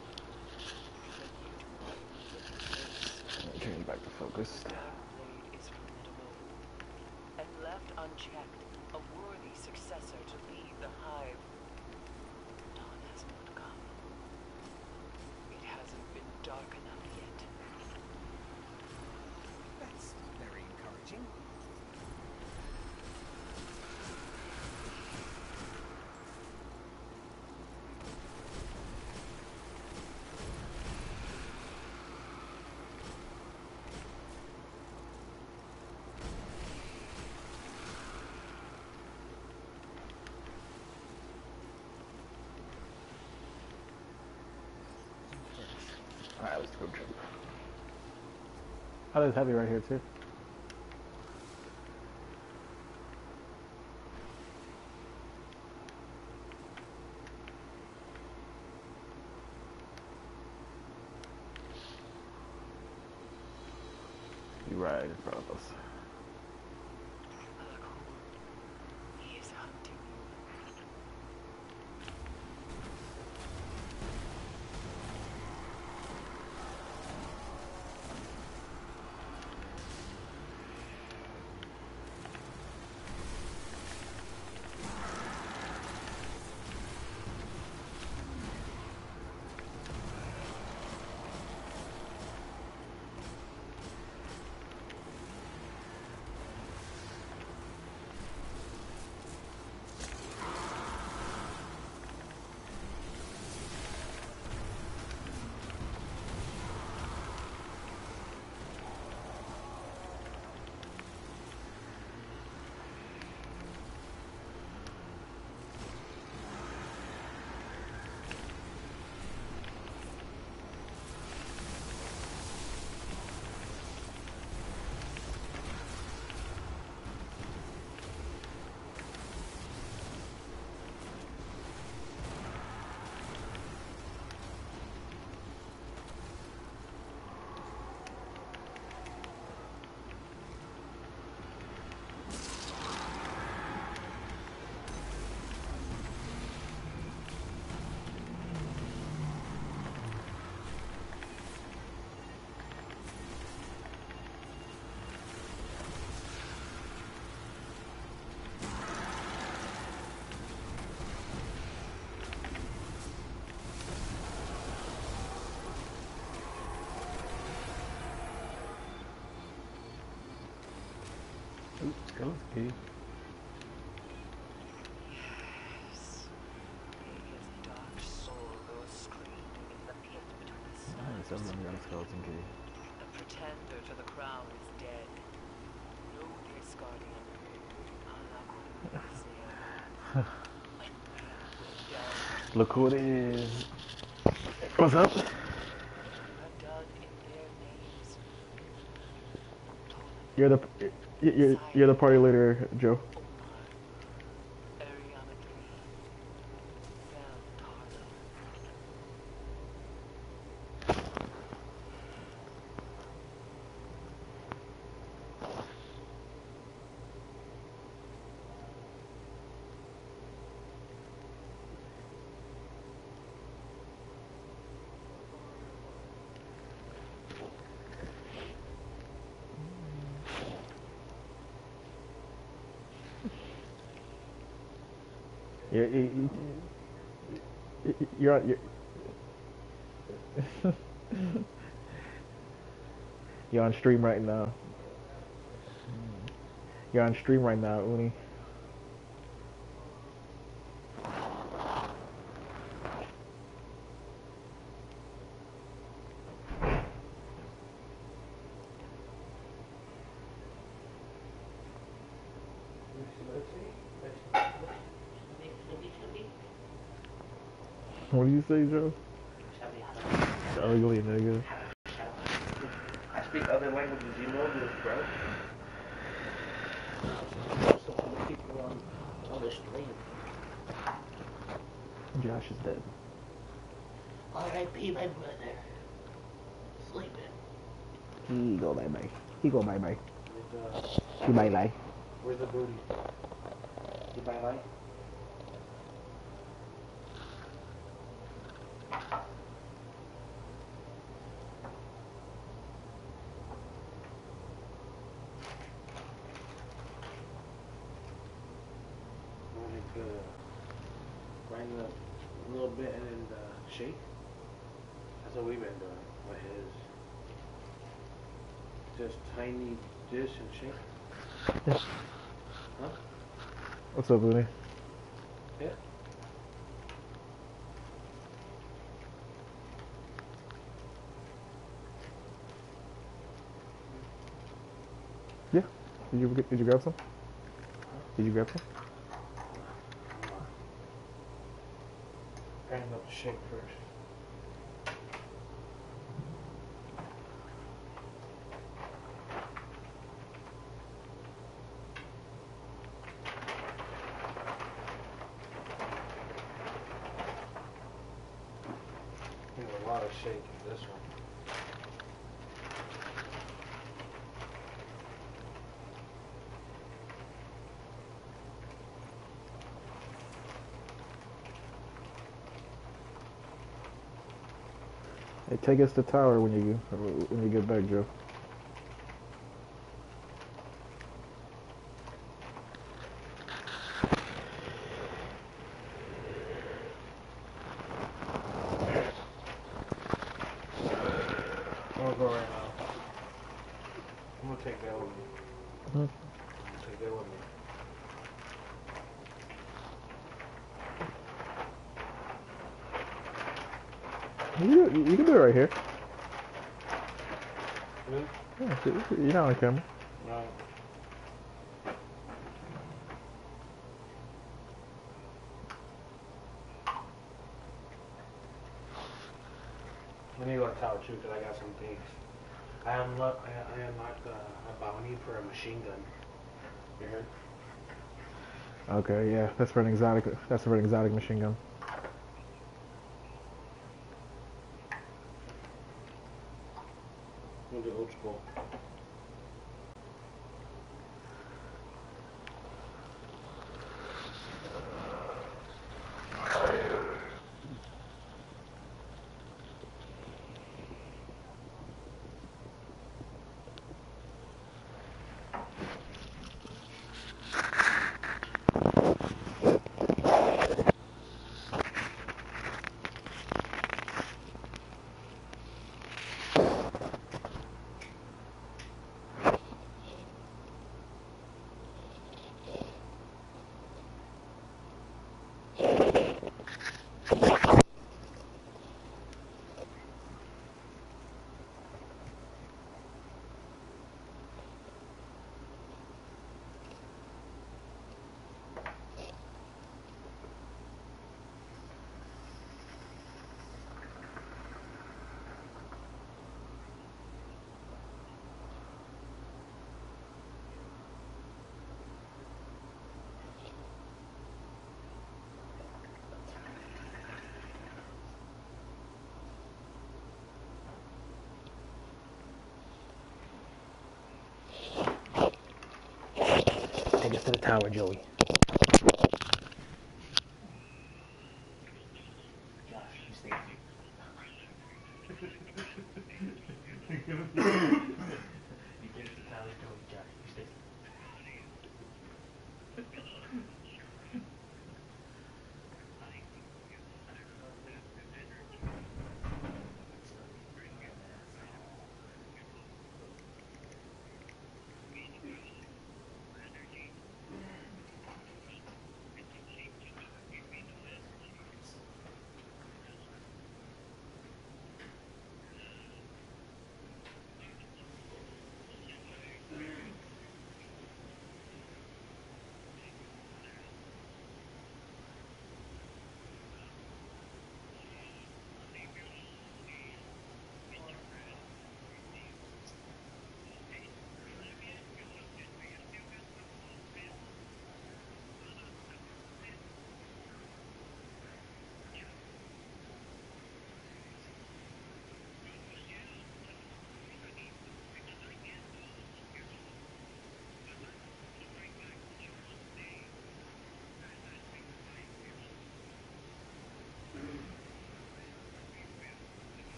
Let me change back to focused. Dark blade is formidable. And left unchecked, a worthy successor to lead the hive. Dawn has not come. It hasn't been dark enough yet. That's very encouraging. Alright, let's go jump. Oh, there's heavy right here, too. You're right in front of us. Alakul, he is hunting you. Oops, Skeleton. Yes. May his dark soul go screaming in the pit between the Nice, stars. everyone got a skeleton key. The pretender to the crown is dead. Know this, Guardian. Alakul is near. When they are done, Look who it is. What's up? are done in their names. You're the you're you're the party leader, Joe. Omar, Ariana three, Val Tarlo. You're you, you, you're, you're You're on stream right now. You're on stream right now, Uni. What do you say, Joe? Ugly nigga. I speak other languages, you know this, bro. So many people on, on the stream. Josh is dead. R I P my brother. Sleeping. He go bye bye. He go bye bye. Where's the, He bye bye. where's the booty? You bye bye? Like, uh, grind up a little bit and then uh, shake. That's what we've been doing with his. Just tiny dish and shake. Yeah. Huh? What's up, Uni? Yeah. Yeah. Did you did you grab some? Did you grab some? Grinding up the shake first. There's a lot of shake in this one. Hey, take us to tower when you when you get back, Joe. I'm gonna go right now. I'm gonna take that with me. Hmm. Take that with me. You, you can do it right here. Really? Yeah, you're not on camera. Right. I need to go to Tower two because I got some things. I unlocked, I, I unlocked uh, a bounty for a machine gun. You heard? Okay, yeah, that's for an exotic. That's for an exotic machine gun. We'll do old school. Take us to the tower, Joey. Josh, you stay You get the Tower Joey, Josh, you stay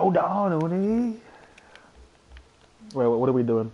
Hold on, Uni. Wait, what are we doing?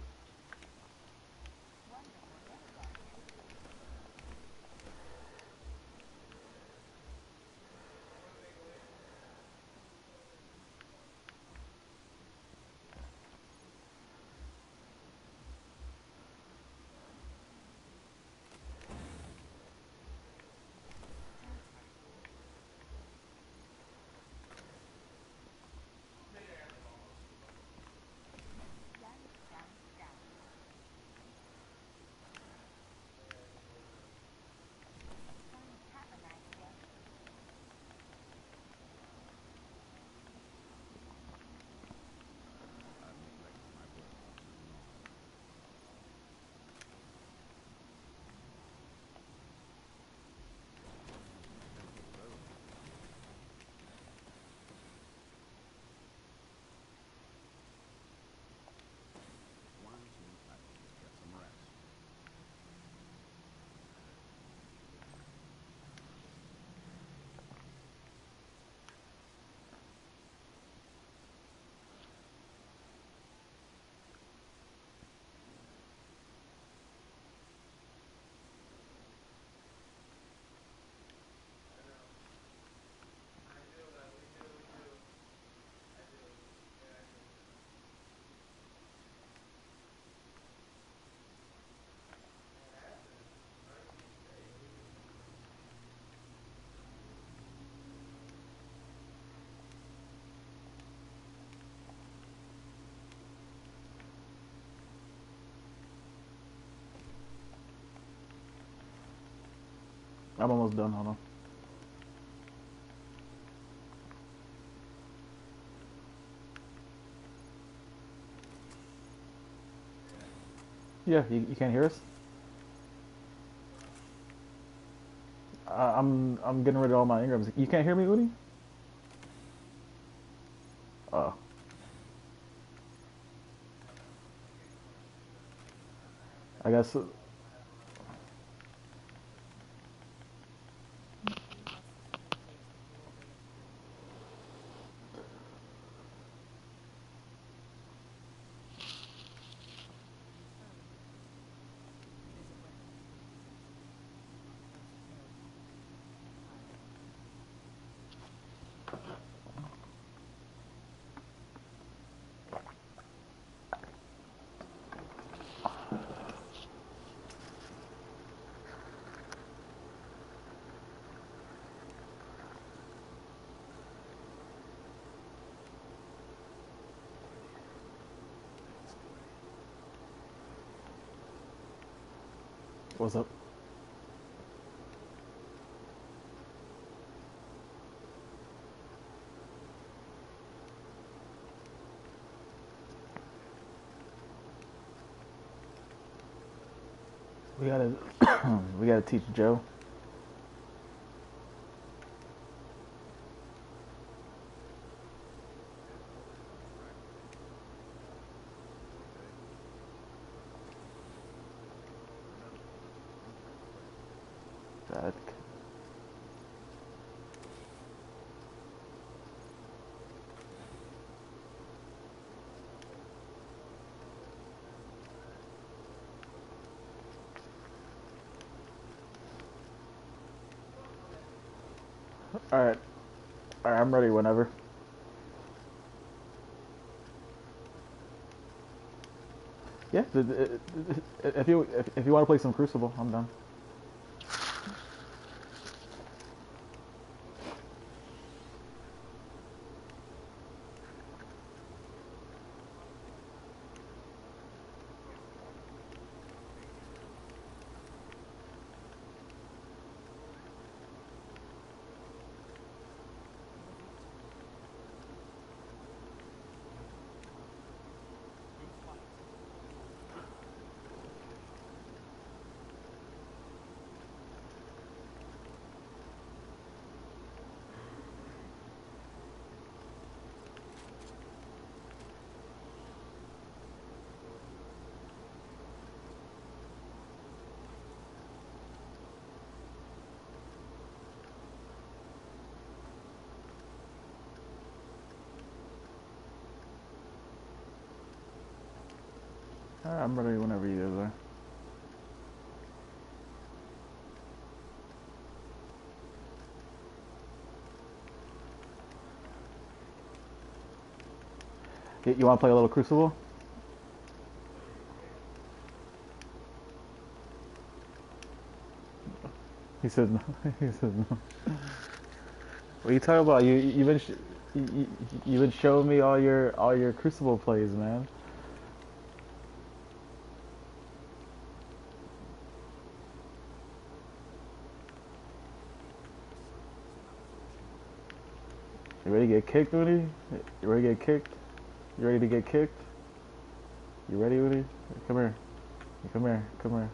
I'm almost done. Hold on. Yeah, you, you can't hear us? Uh, I'm I'm getting rid of all my engrams. You can't hear me, Udi? Oh. I guess. What's up? We gotta we gotta teach Joe. That. All right, all right. I'm ready whenever. Yeah. th- th- th- If you if, if you want to play some Crucible, I'm done. Alright, I'm ready whenever you guys are. You, you want to play a little Crucible? He said no. He said no. What are you talking about? You you've been sh you, you, you've been showing me all your all your Crucible plays, man. You ready to get kicked, Woody? You ready to get kicked? You ready to get kicked? You ready, Woody? Come here. Come here. Come here.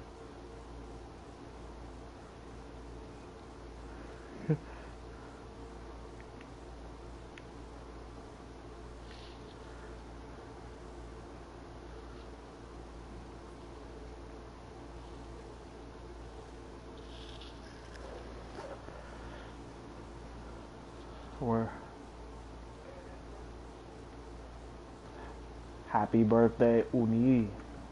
Or happy birthday, Uni.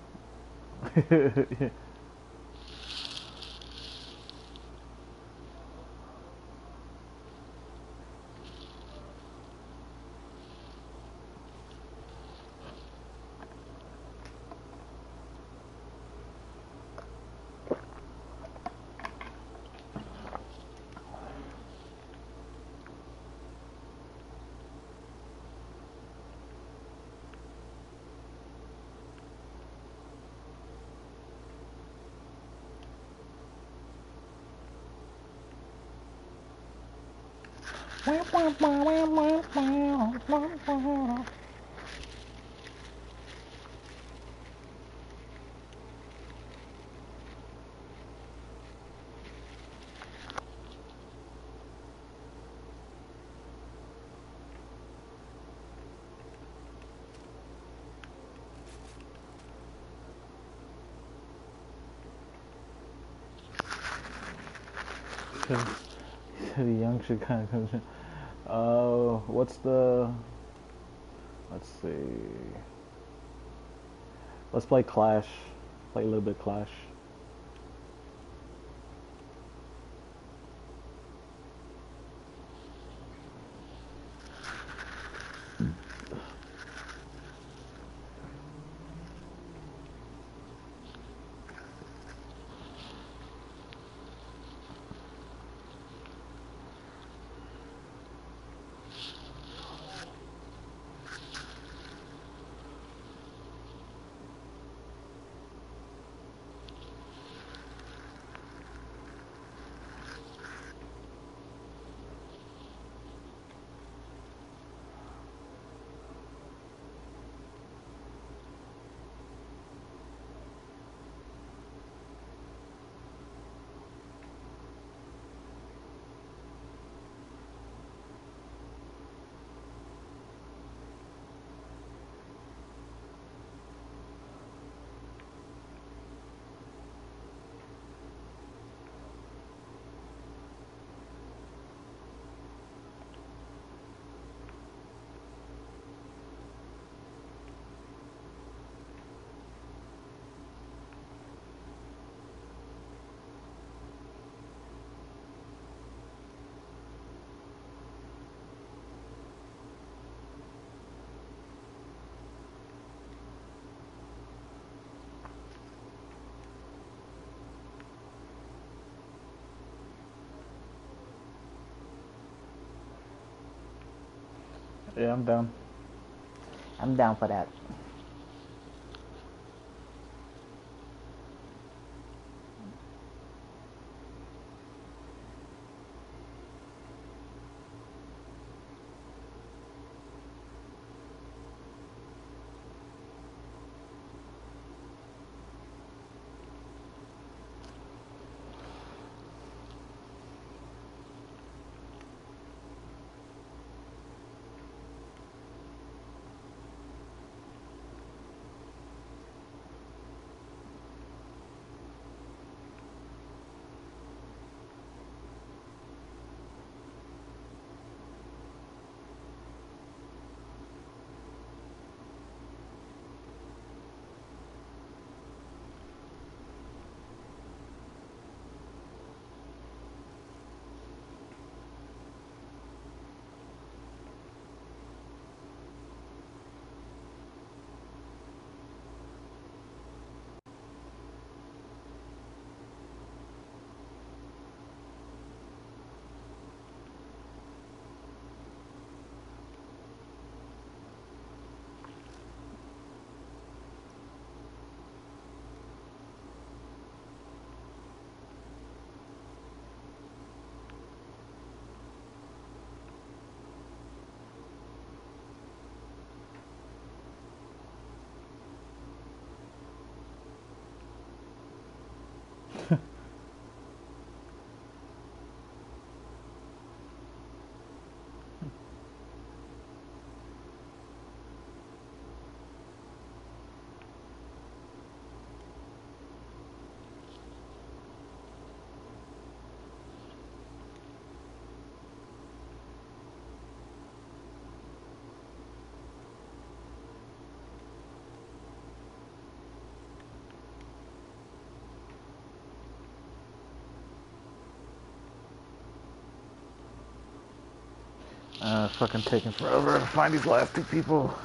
The young should kind of comes in. Uh, what's the? Let's see. Let's play Clash. Play a little bit Clash. Yeah, I'm down. I'm down for that. uh, fucking taking forever to find these last two people.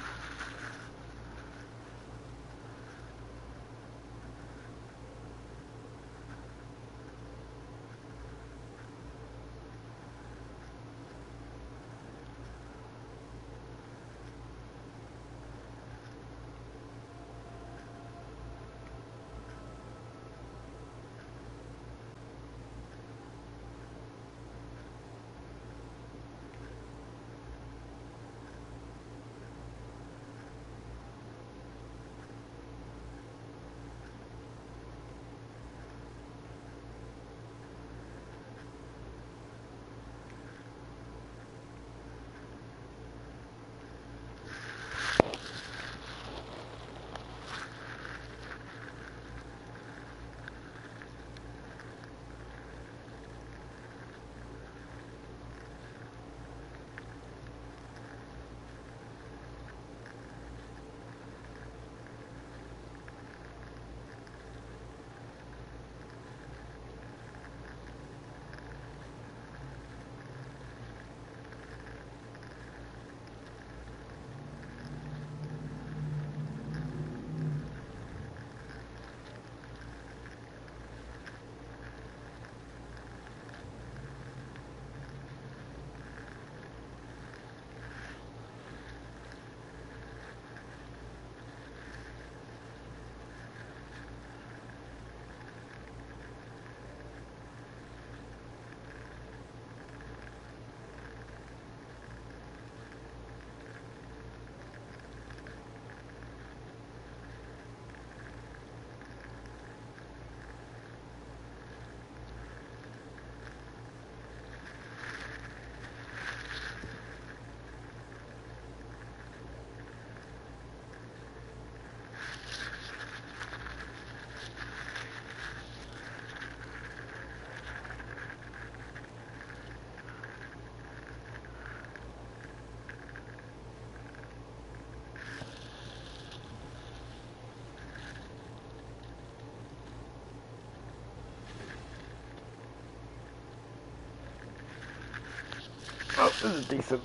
Oh, this is decent.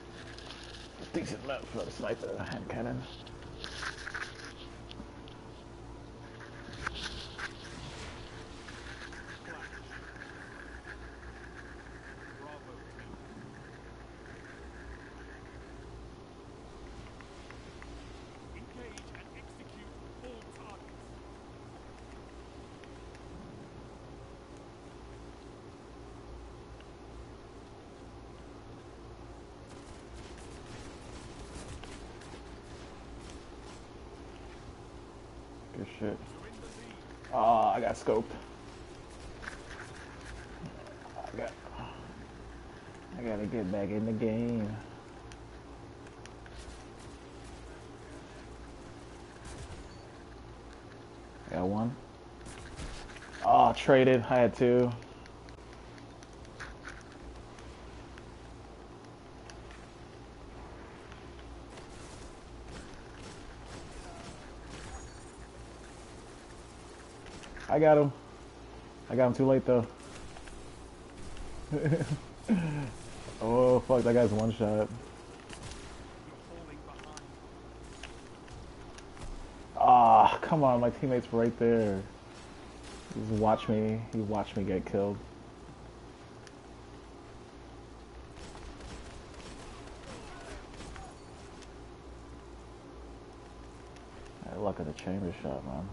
Decent map for the sniper hand cannon. Good shit. Oh, I got scoped. I got. I gotta get back in the game. I got one. Oh, traded. I had two. I got him. I got him too late though. Oh fuck, that guy's one shot. Ah, come on, my teammate's right there. Just watch me. He watched me get killed. I had luck at the chamber shot, man.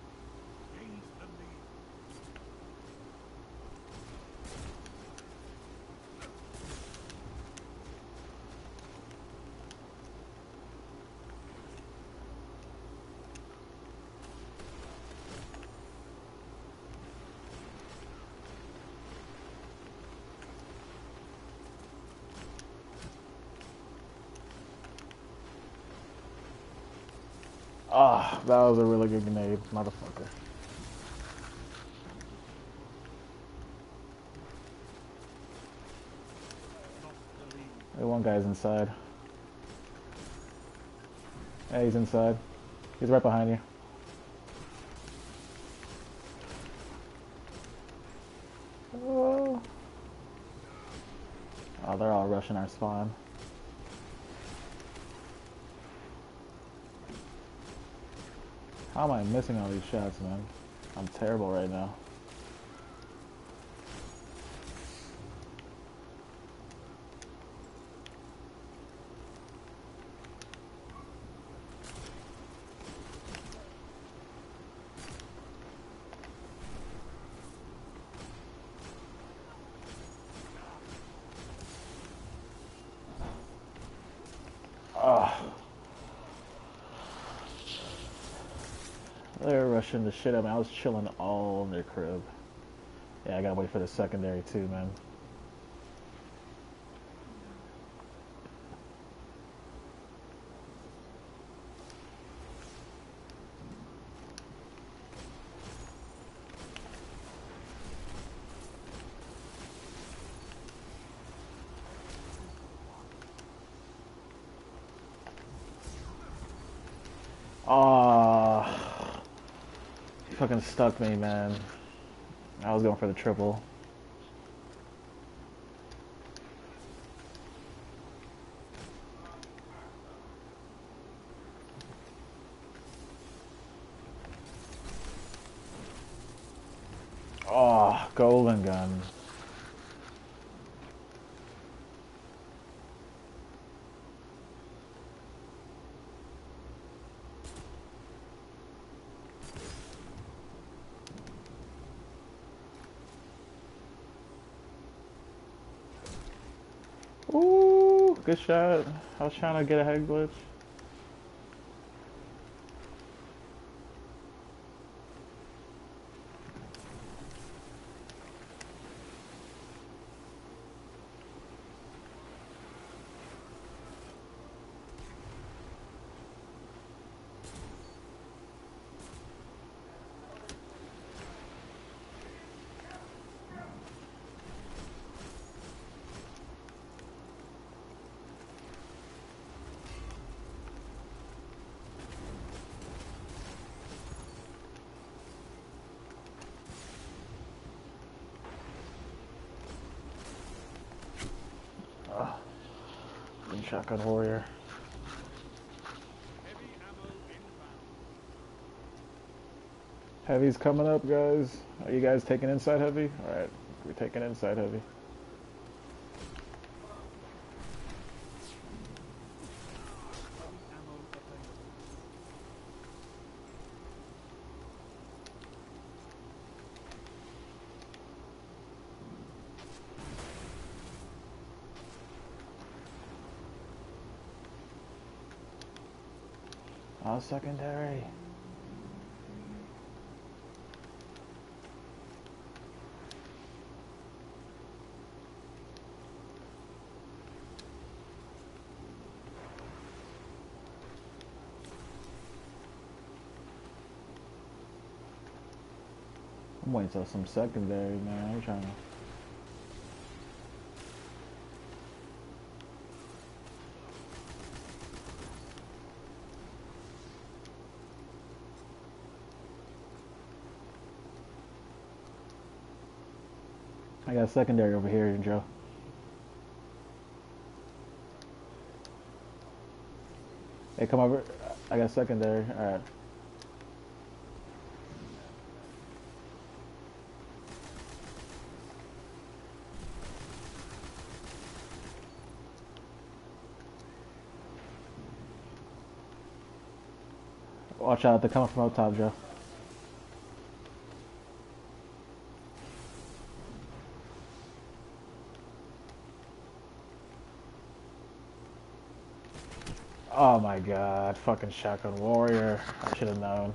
Ah, that was a really good grenade, motherfucker. Hey, one guy's inside. Hey, he's inside. He's right behind you. Oh, oh Oh, they're all rushing our spawn. How am I missing all these shots, man? I'm terrible right now. Oh. They're rushing the shit out of me. I was chilling all in their crib. Yeah, I gotta wait for the secondary too, man. Oh, he fucking stuck me, man. I was going for the triple. Oh, golden gun. Ooh, good shot. I was trying to get a head glitch. Oh, good shotgun warrior. Heavy's coming up, guys. Are you guys taking inside heavy? Alright, we're taking inside heavy. Oh, secondary. I'm waiting till some secondary, man. I'm trying to. I got a secondary over here, Joe. Hey, come over. I got secondary. Alright. Watch out, they're coming from up top, Joe. Oh my god, fucking shotgun warrior. I should have known.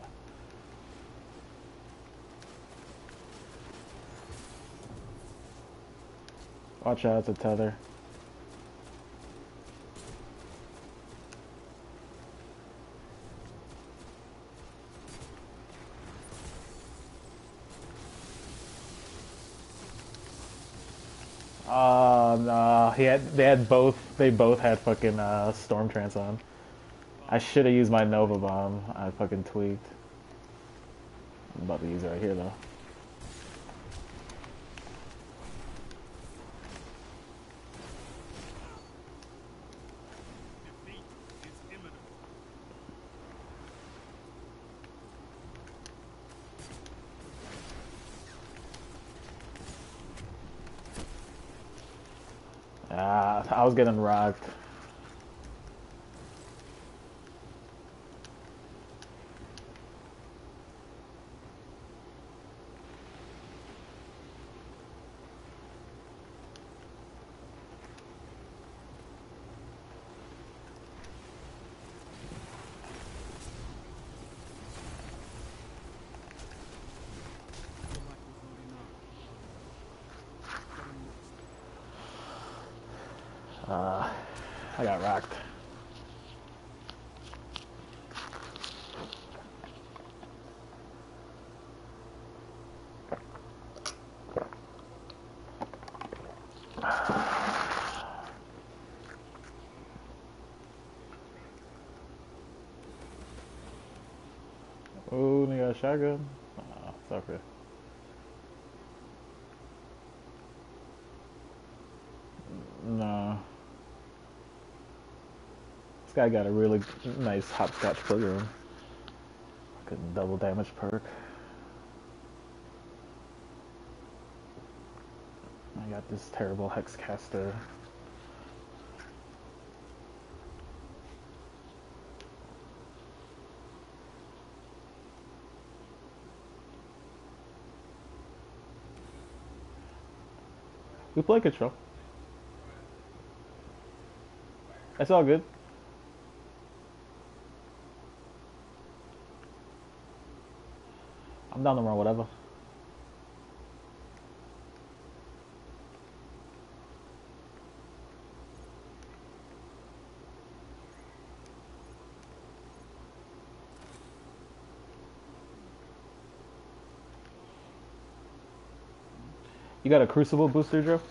Watch out, it's a tether. Uh, no, he had, they had both, they both had fucking, uh, Storm Trance on. I should have used my Nova Bomb. I fucking tweaked. I'm about to use it right here, though. Uh, I was getting rocked. Uh, I got rocked. Oh, they got a shotgun. Oh, it's okay. No. This guy got a really nice hopscotch program. Good double damage perk. I got this terrible hex caster. We play control. That's all good. I'm down to run whatever. You got a crucible booster, Joe?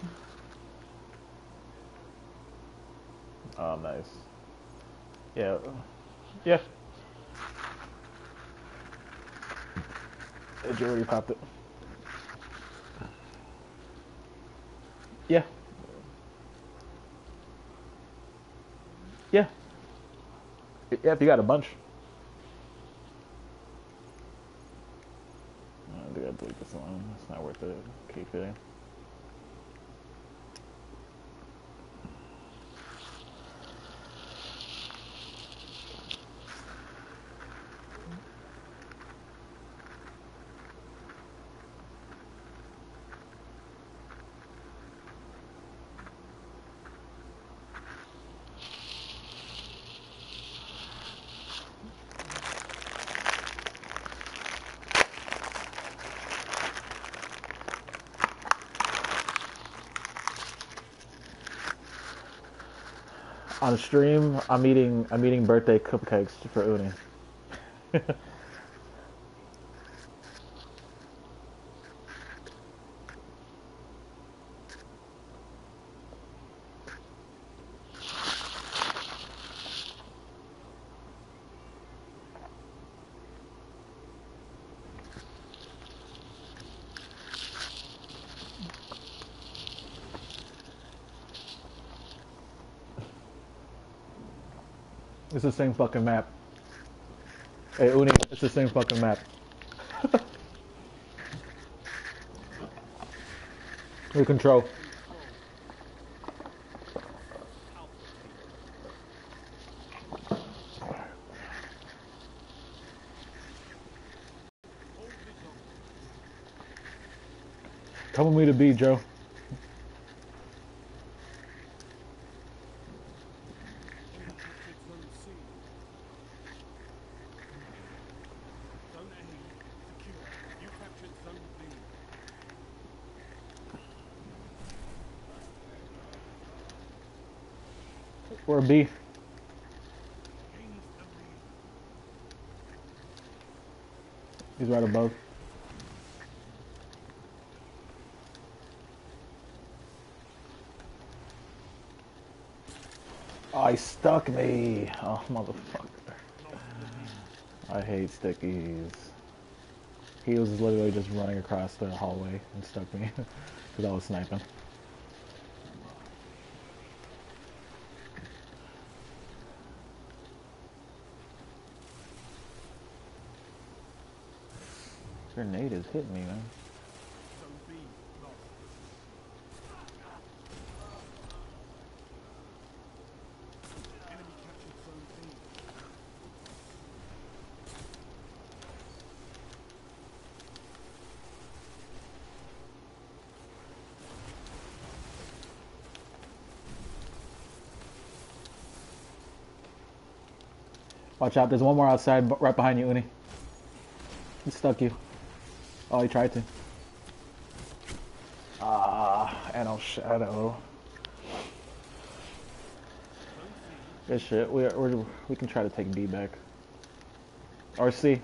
Oh, nice. Yeah. Yeah. Joe already popped it. Yeah. Yeah. Yeah, if you got a bunch. I think I delete this one. It's not worth it. Keep fitting. On stream, I'm eating I'm eating birthday cupcakes for Uni. It's the same fucking map. Hey Uni, it's the same fucking map. We control. Come with me to B, Joe. Or B. He's right above. Oh, he stuck me. Oh, motherfucker. I hate stickies. He was literally just running across the hallway and stuck me because I was sniping. Grenade is hitting me, man. Watch out, there's one more outside, b- right behind you, Uni. He stuck you. Oh, he tried to. Ah, Anno Shadow. Good shit. We we we can try to take B back. Or C.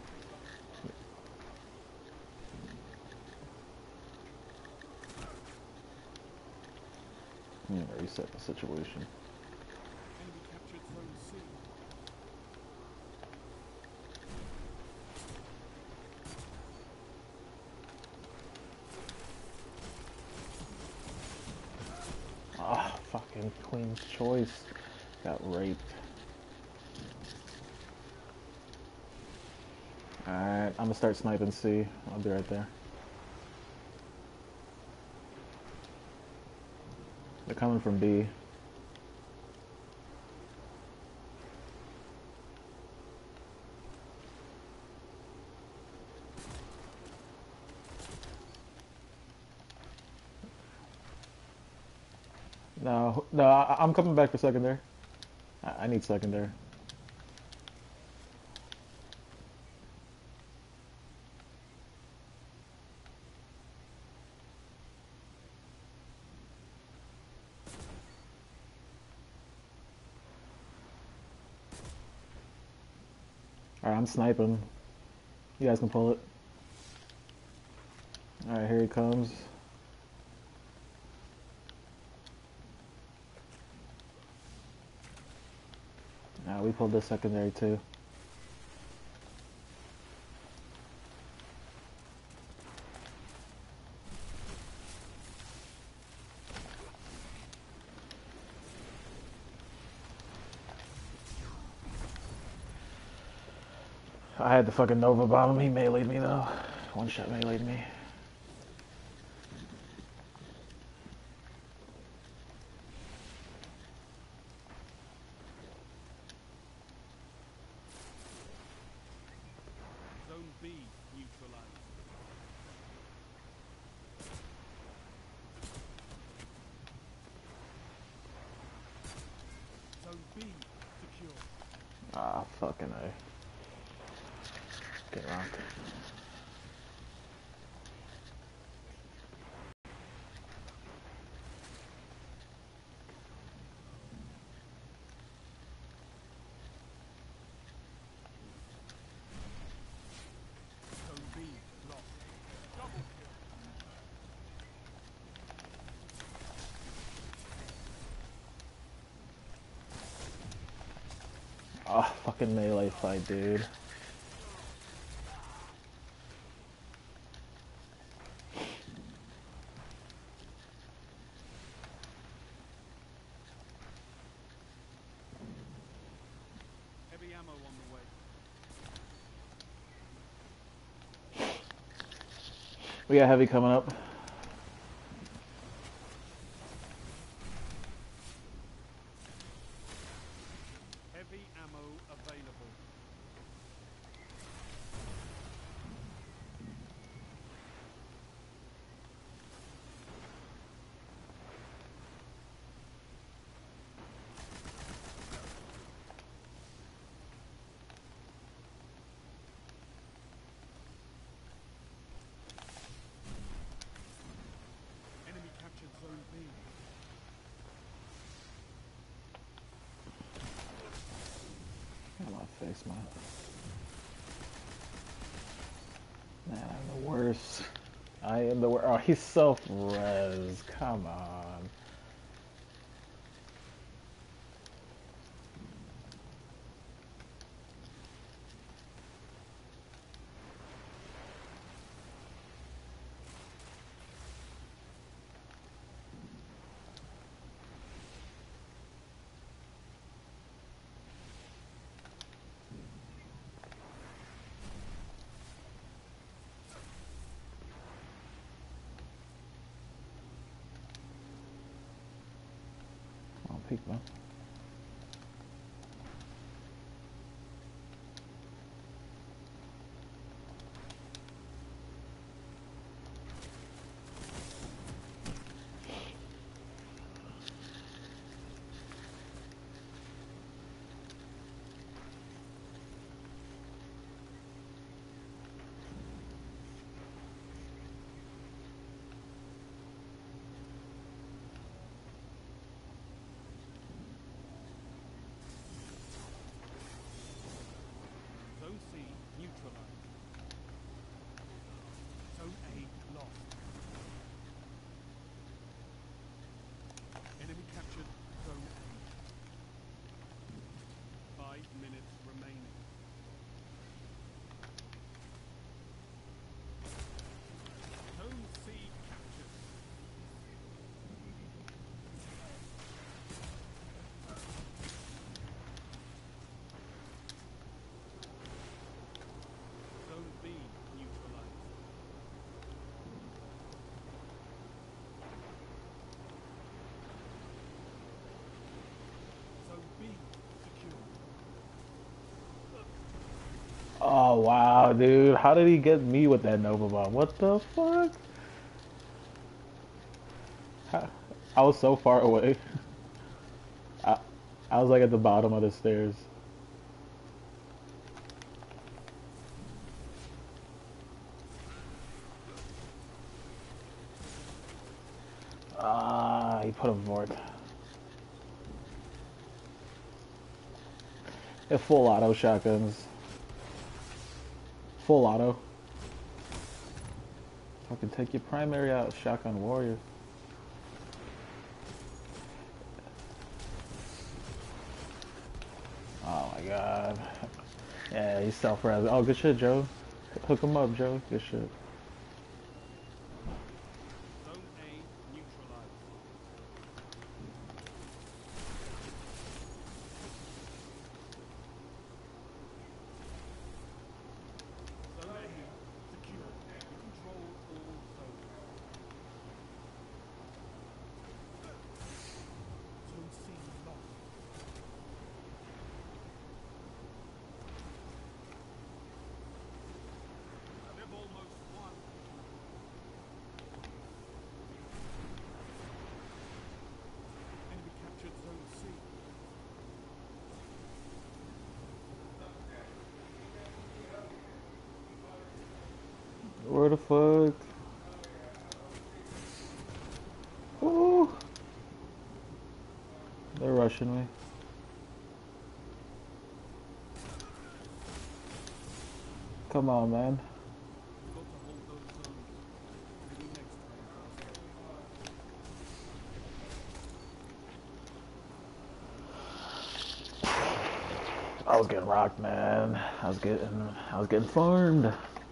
I'm gonna reset the situation. Enemy captured zone C. Ah, fucking Queen's Choice. Got raped. Alright, I'm gonna start sniping C. I'll be right there. They're coming from B. No, no, I, I'm coming back for secondary. I, I need secondary. Alright, I'm sniping. You guys can pull it. Alright, here he comes. Nah, we pulled this secondary too. I had the fucking Nova bomb him. He meleeed me though. One shot meleeed me. Zone B neutralized. Zone B secure. Ah, fucking A. Get rocked. Zone B lost. Double kill. Ah, fucking melee fight, dude. Heavy ammo on the way. We got heavy coming up. Heavy ammo available. Enemy captured zone B. Get my face, man. Man, I'm the worst. I am the worst. Oh, he's self-res. Come on. I'll peek, man. Oh wow, dude. How did he get me with that Nova Bomb? What the fuck? How- I was so far away. I, I was like at the bottom of the stairs. Ah, he put a Vort. If full auto shotguns. Full auto. I can take your primary out, shotgun warrior. Oh my god. Yeah, he's self-res. Oh, good shit, Joe. Hook him up, Joe. Good shit. Zone A neutralized. Zone A secure. We control all zones. Zone C lost. They've almost won. Enemy captured Zone C. Where the fuck? Ooh. They're rushing me. Come on, man. Got to hold those zones. Maybe next time. I was getting rocked, man. I was getting, I was getting farmed.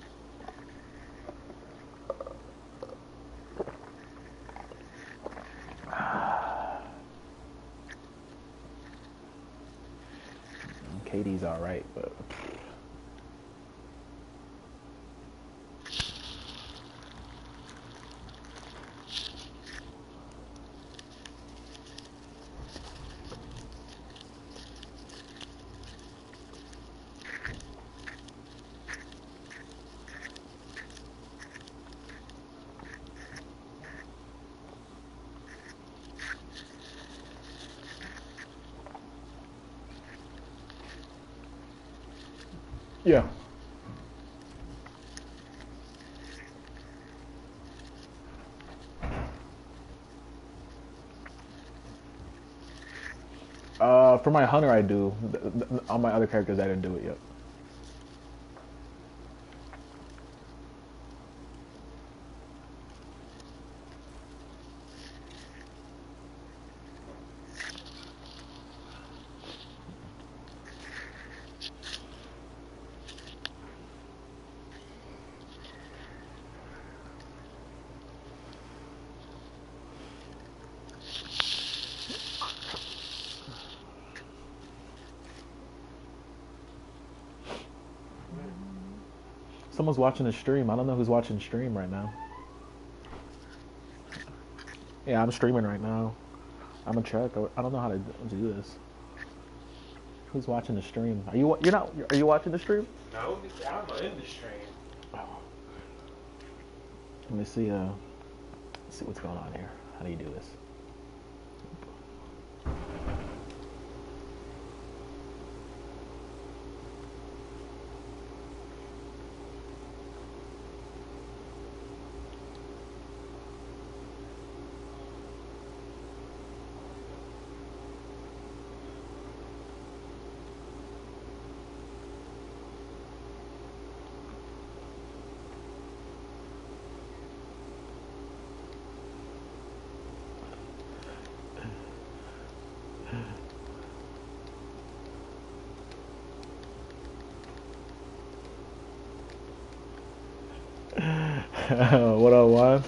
K D's all right, but yeah. Uh, for my hunter, I do. Th- th- On my other characters, I didn't do it yet. Someone's watching the stream. I don't know who's watching stream right now. Yeah, I'm streaming right now. I'm gonna check. I don't know how to do this. Who's watching the stream? Are you? You're not. Are you watching the stream? No, I'm in the stream. Let me see. Uh, let's see what's going on here. How do you do this? What up, Juan?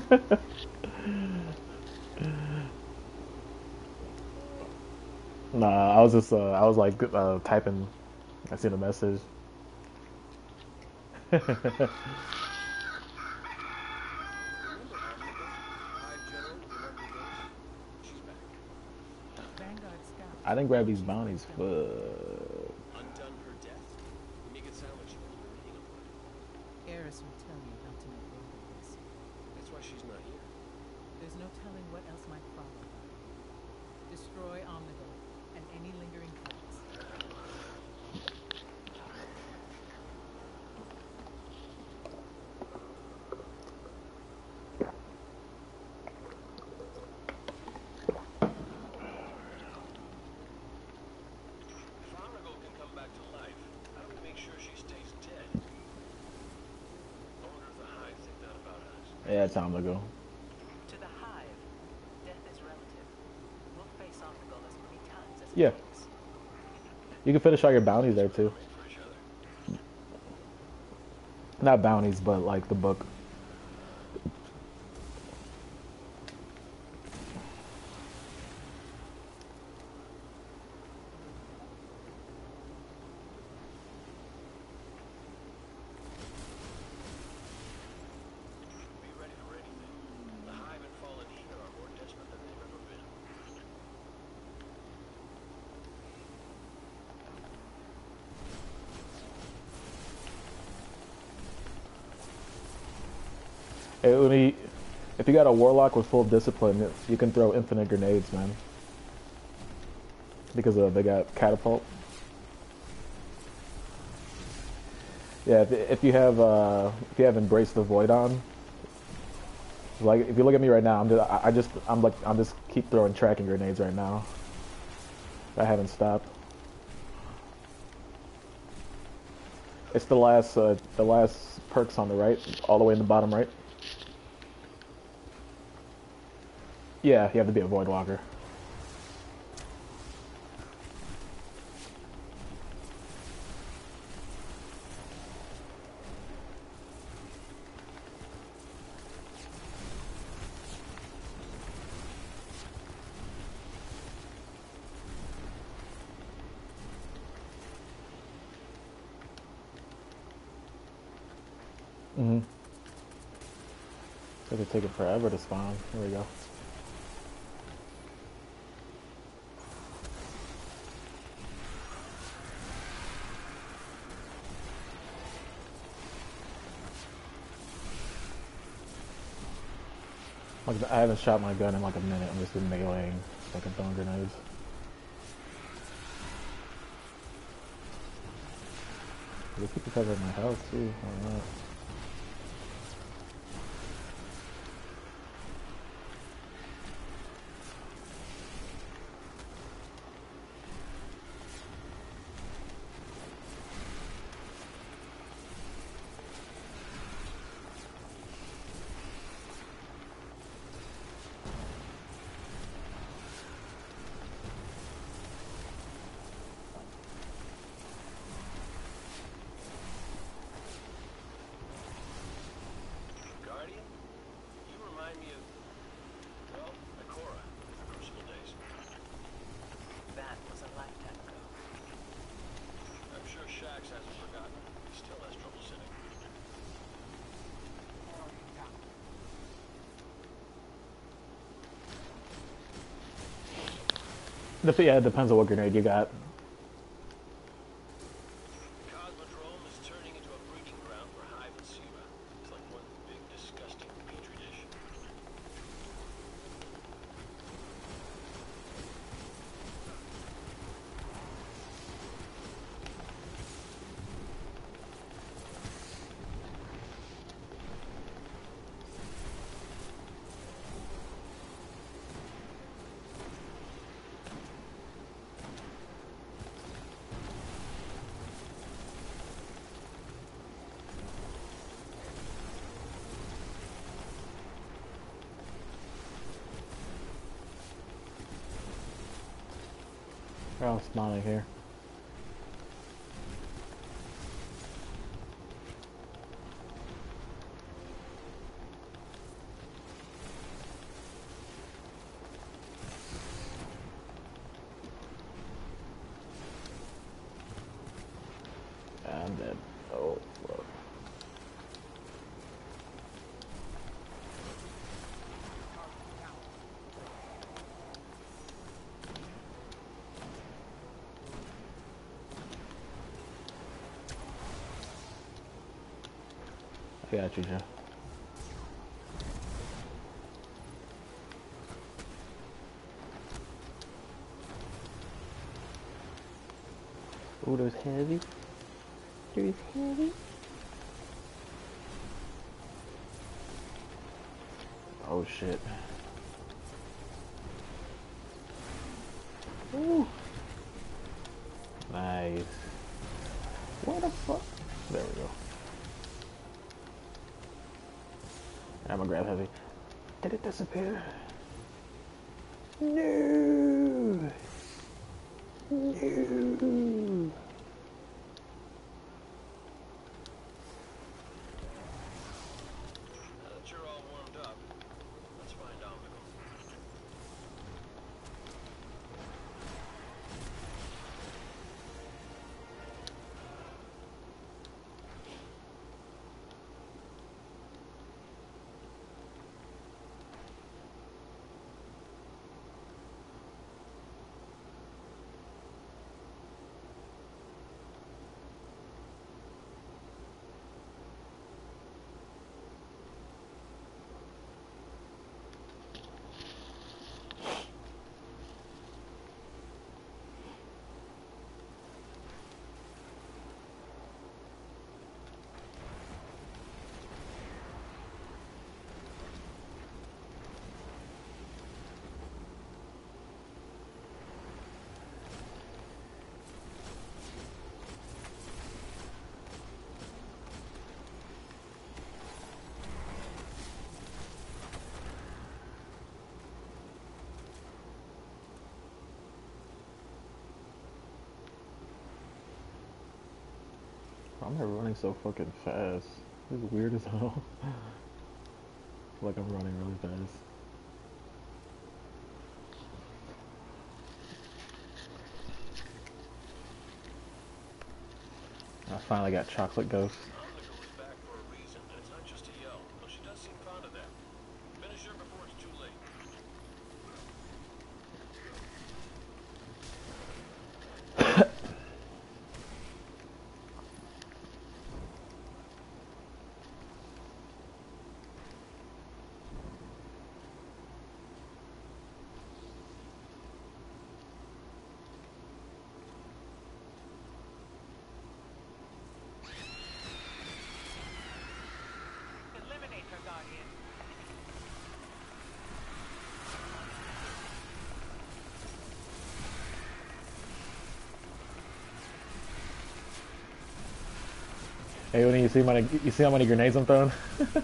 Nah, I was just, uh, I was like uh, typing. I seen a message. Remember Omnica? Hive General, remember those? She's back. Vanguard scout. I didn't grab these bounties. Fuck. Undone her death? We make it sound like she pulled her here? There's no telling what else might follow. Destroy Omnigul and any lingering threats. If Omnigul can come back to life, how do we make sure she stays dead? I wonder if the Hive think that about us. Yeah, it's time to go. To the Hive, death is relative. We'll face Omnigul as many times as it Yeah. takes. You can finish all your bounties there too. Made for each other. Not bounties, but like the book. Be ready for anything. The Hive and Fallen here are more desperate than they've ever been. Hey, Uni, if you got a warlock with full discipline, you can throw infinite grenades, man. Because uh, they got catapult. Yeah, if, if you have uh, if you have Embrace the Void on, like if you look at me right now, I'm just I I just I'm like I'm just keep throwing tracking grenades right now. I haven't stopped. It's the last uh, the last perks on the right, all the way in the bottom right. Yeah, you have to be a Void Walker. Mm-hmm. It could take it forever to spawn. Here we go. Like, I haven't shot my gun in like a minute. I'm just been meleeing, fucking throwing grenades. They keep recovering my health too. I don't know. Guardian? You remind me of, well, Ikora, the Crucible days. That was a lifetime ago. I'm sure Shax hasn't forgotten. He still has trouble sitting. Dep- Yeah, it depends on what grenade you got. The Cosmodrome is turning into a breeding ground for Hive and Sierra. It's like one big, disgusting petri dish. They're all spawning here. Yeah, I'm dead. Oh, fuck. I got you, Joe. Oh, there's heavy. There's heavy. Oh shit. Ooh. Nice. What the fuck? There we go. I'm gonna grab heavy. Did it disappear? No! No! Now that you're all warmed up, let's find Domino. Why am I running so fucking fast? This is weird as hell. Like I'm running really fast. I finally got Chocolate Ghost. Omnica was back for a reason, and it's not just a yell, though she does seem fond of that. Finish her before it's too late. Eliminate her, Guardian. Hey, when you see my, you see how many grenades I'm throwing?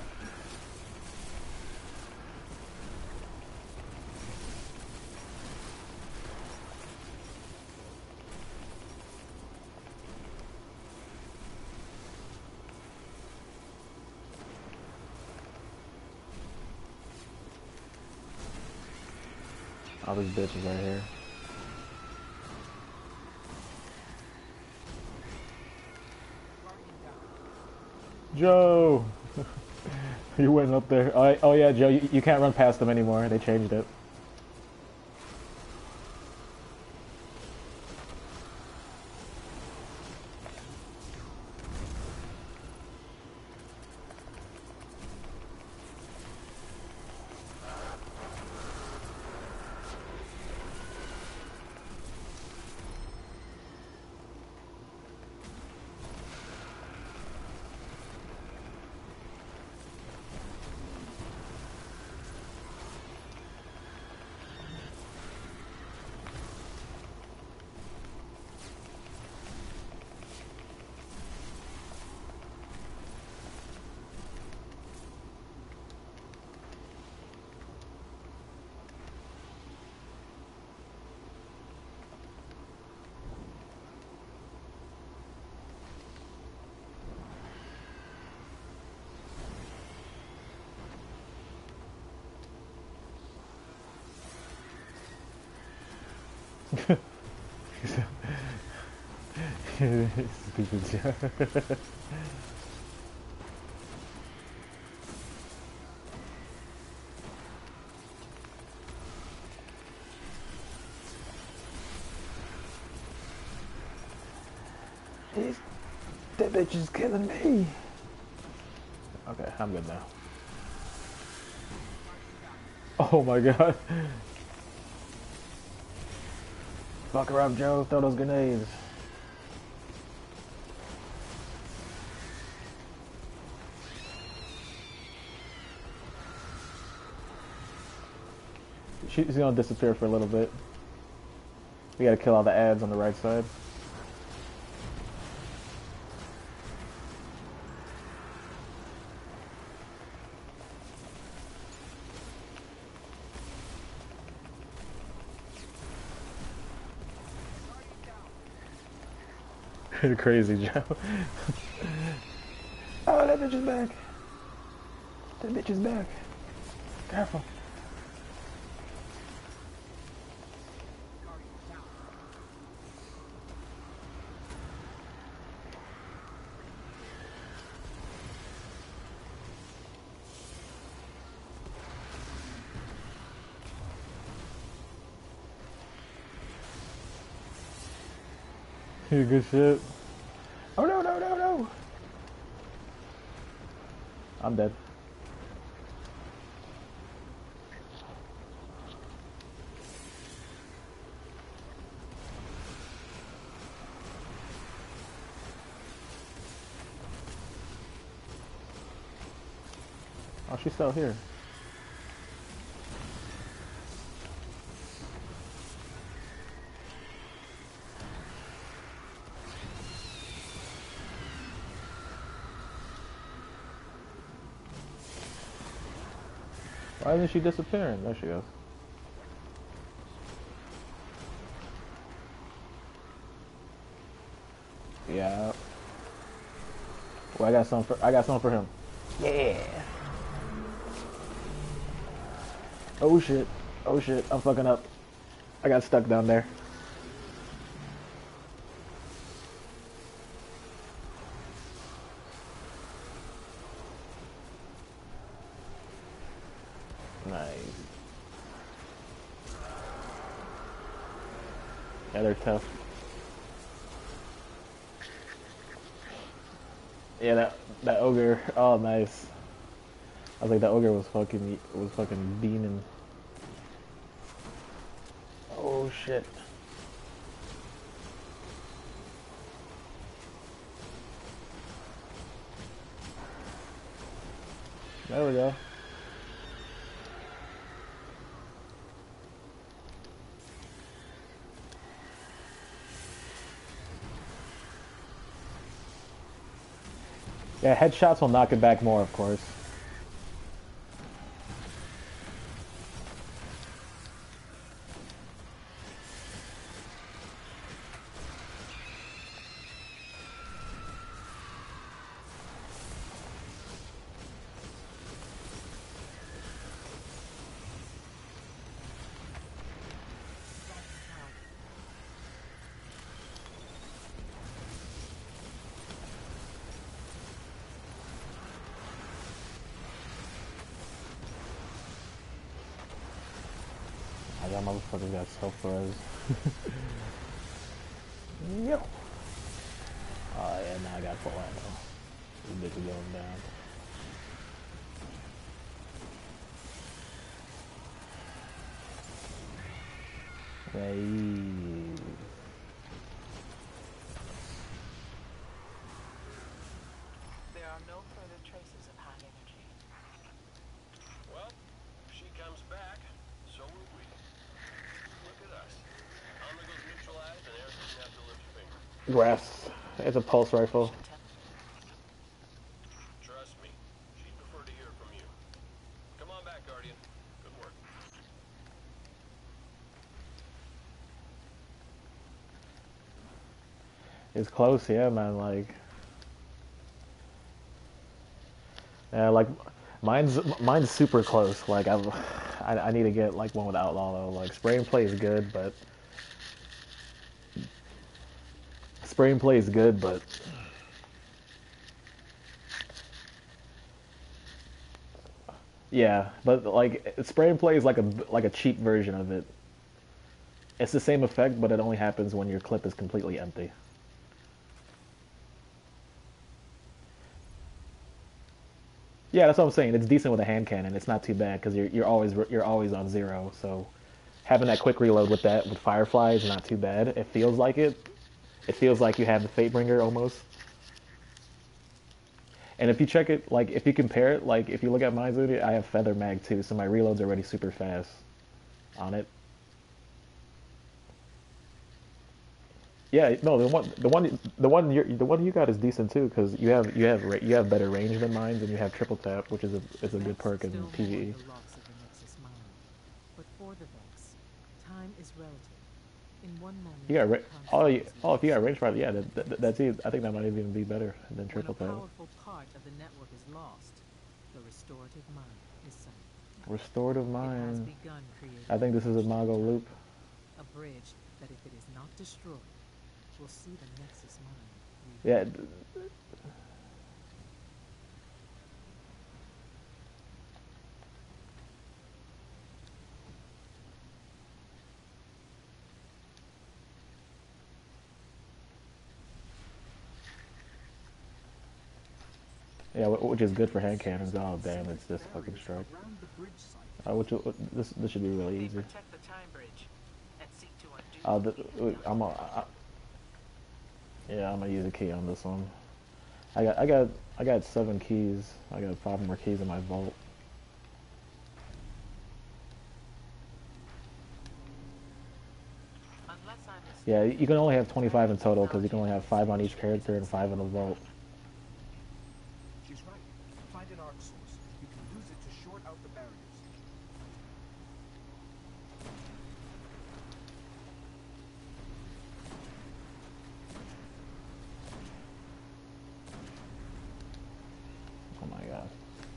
All these bitches right here. Joe! You went up there. Oh, oh yeah, Joe, you, you can't run past them anymore. They changed it. Stupid Joe. He's, that bitch is killing me. Okay, I'm good now. Oh my god. Fuck her up, Joe. Throw those grenades. she's gonna disappear for a little bit. We gotta kill all the ads on the right side. You're crazy, Joe. Oh, that bitch is back. That bitch is back. Careful. You good shit. Oh no, no, no, no. I'm dead. Oh, she's still here. Why isn't she disappearing? There she goes. Yeah. Well, I got something for I got something for him. Yeah. Oh shit. Oh shit. I'm fucking up. I got stuck down there. Nice. Yeah, they're tough. Yeah, that that ogre. Oh, nice. I was like, that ogre was fucking was fucking beaming. Oh shit. There we go. Yeah, headshots will knock it back more, of course. That motherfucker got self-res. Yo. Oh yeah, now I got full ammo. This bitch is going down. Hey. There are no further traces of high energy. Well, if she comes back, so will we. Look at us. Omegle's neutralized and Aerith doesn't have to lift a finger. Grass. It's a pulse rifle. Trust me, she'd prefer to hear from you. Come on back, Guardian. Good work. It's close, yeah, man. Like, yeah, like mine's mine's super close. Like, I've, I I need to get like one with outlaw though. Like, spray and play is good, but spray and play is good, but yeah, but like spray and play is like a like a cheap version of it. It's the same effect, but it only happens when your clip is completely empty. Yeah, that's what I'm saying. It's decent with a hand cannon. It's not too bad because you're you're always you're always on zero. So having that quick reload with that with Firefly is not too bad. It feels like it. It feels like you have the Fatebringer almost. And if you check it, like if you compare it, like if you look at my Zodi, I have Feather Mag too, so my reload's already super fast. on it. Yeah, no, the one, the one, the one, you the one you got is decent too, because you have you have ra- you have better range than mine, and you have triple tap, which is a is a good Vex perk in still mourn PvE. the loss of the Nexus Mind. But for the Vex, time is relative. In one moment, You got ra- the oh construct you, is oh if you got lost. range fighter, yeah, that, that, that's even, I think that might even be better than When a triple tap. powerful part of the network is lost, the restorative mind is summoned. Restorative It has mind. begun creating I think a this is a bridge through Mago time. loop. A bridge that, if it is not destroyed, will see the Nexus Mind Yeah, reborn. d- yeah, wh- which is good for hand cannons. Oh damn, it's this fucking Barriers strike. around the bridge site. Uh, which uh, this this should be really They easy. protect the time bridge and seek to undo Uh, the the, evil done. I'm a, I, yeah, I'm gonna use a key on this one. I got I got I got seven keys. I got five more keys in my vault. Unless I'm mistaken, Yeah, you can only have twenty-five in total because you can only technology have five on each transmission character and isn't five in the simple. vault. She's right. Find an arc source. You can use it to short out the barriers. Oh my god.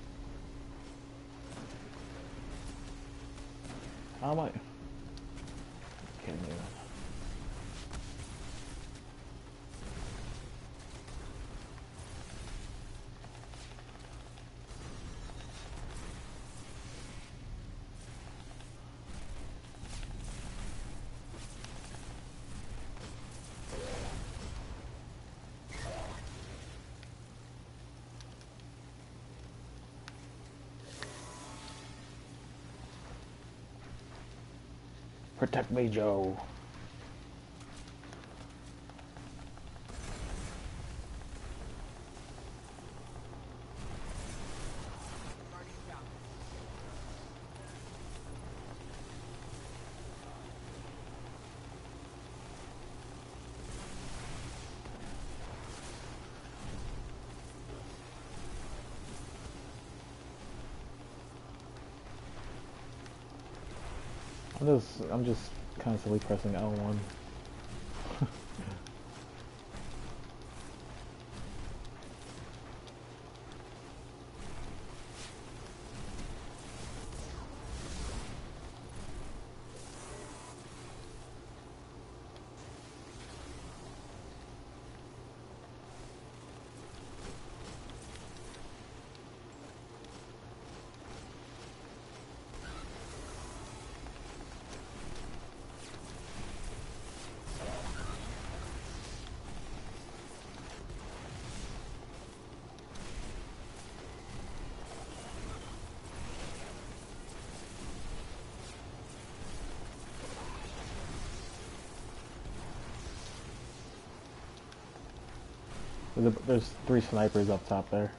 How am I? Kidding me. Protect me, Joe. Guardian down. I'm just I'm just constantly pressing L one. There's, a, there's three snipers up top there.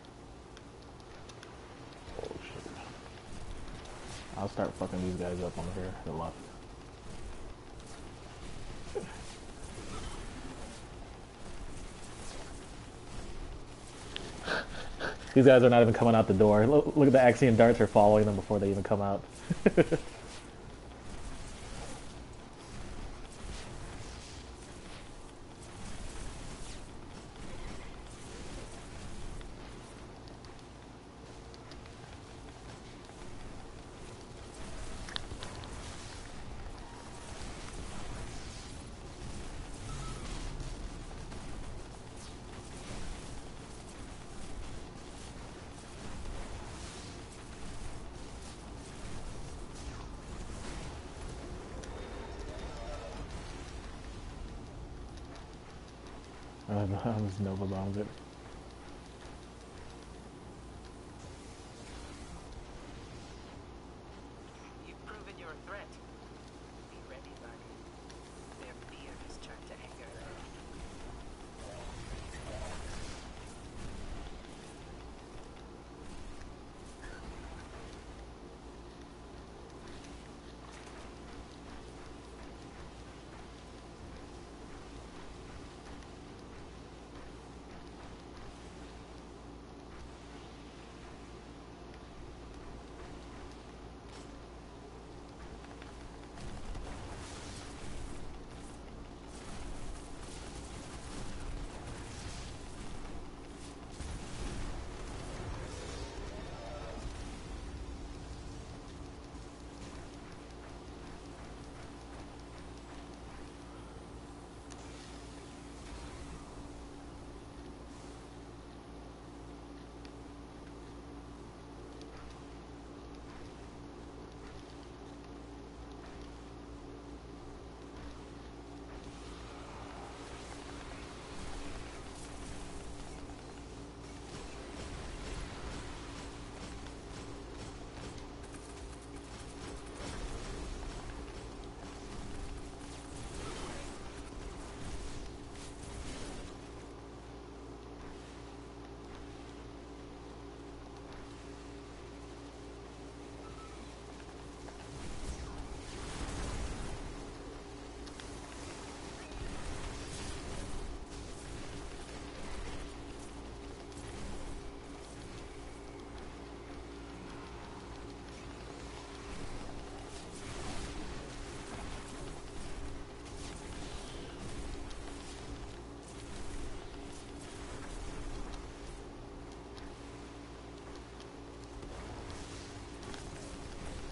Oh shit. I'll start fucking these guys up on here, the left. These guys are not even coming out the door. Look, look at the Axiom darts are following them before they even come out. I just Nova bombs it. You've proven you're a threat. Be ready, Bug. Their fear has turned to anger.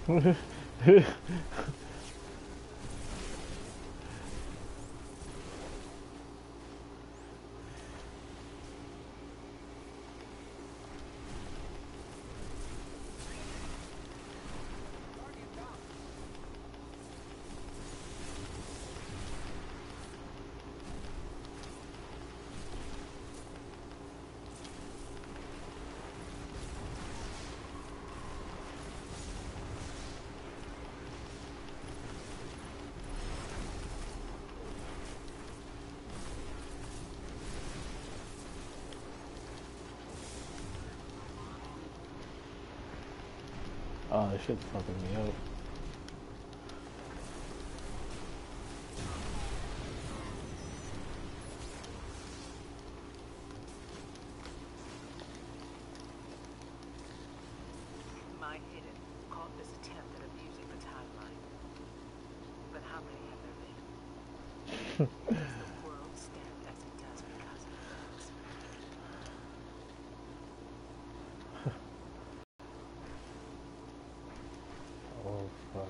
Oh, this shit's fucking me up. My hidden caught this attempt at abusing the timeline. But how many have there been? Does the world stand as it does because of those? Oh, fuck.